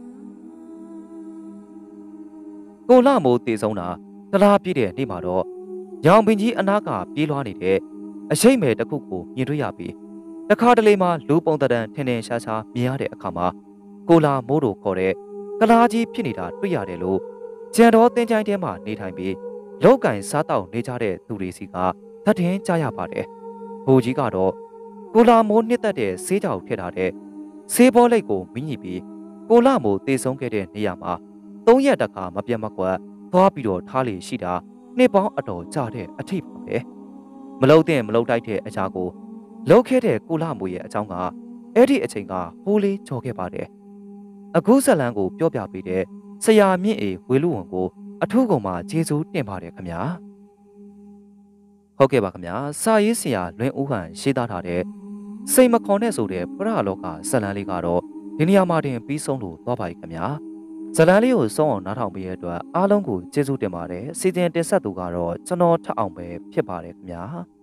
ကိုလာမိုးတည်ဆုံးတာတလားပြည့်တဲ့နေ့မှာတော့ရောင်ပင်ကြီးအနားကပြေးလွှားနေတဲ့အရှိတ်မဲတစ်ခုကိုမြင်တွေ့ရပြီးတခါတလေမှလူပုံတံထင်ထင်ရှားရှားမြင်ရတဲ့အခါမှာကိုလာမိုးတို့ခေါ်တဲ့ကလားကြီးဖြစ်နေတာတွေ့ရတယ်လို့ကျန်တော်တင်ချိုင်းထဲမှာနေထိုင်ပြီးလောက်ကင်စားတောက်နေကြတဲ့သူတွေစီကသတ်တင်ကြားရပါတယ်။ဘူကြီးကတော့ကိုလာမိုးနှစ်သက်တဲ့ဆေးကြောင်ထည့်ထားတဲ့ဆေးဘောလိတ်ကိုမိညစ်ပြီးကိုလာမိုးတေဆုံးခဲ့တဲ့နေရာမှာသုံးရက်တခါမပြတ်မကွက်သွားပြီးတော့ထားလေရှိတာနှစ်ပေါင်းအတော်ကြာတဲ့အထိပါပဲ။မလုံတဲ့မလုံတိုက်တဲ့အရာကိုလှုပ်ခဲ့တဲ့ကိုလာမိုးရဲ့အကြောင်းကအဲ့ဒီအချိန်ကဟိုးလေးကြော်ခဲ့ပါတယ်။အခုဇလန်းကိုပြောပြပေးတဲ့ဆရာမြင့်အေဝေလူဝန်ကိုအထူးကုန်မှာကျေးဇူးတင်ပါတယ်ခင်ဗျာဟုတ်ကဲ့ပါခင်ဗျာစာရေးဆရာလွင်ဦးဟန်ရေးသားထားတဲ့စိတ်မခေါ်နဲ့ဆိုတဲ့ပရလောကဇလန်းလေးကတော့ဒီနေရာမှာတင်ပြီးဆုံးလို့သွားပါပြီခင်ဗျာဇလန်းလေးကိုဆုံးအောင်နားထောင်ပေးရတဲ့အတွက်အားလုံးကိုကျေးဇူးတင်ပါတယ်စီစဉ်တင်ဆက်သူကတော့ကျွန်တော်ထက်အောင်ပဲဖြစ်ပါတယ်ခင်ဗျာ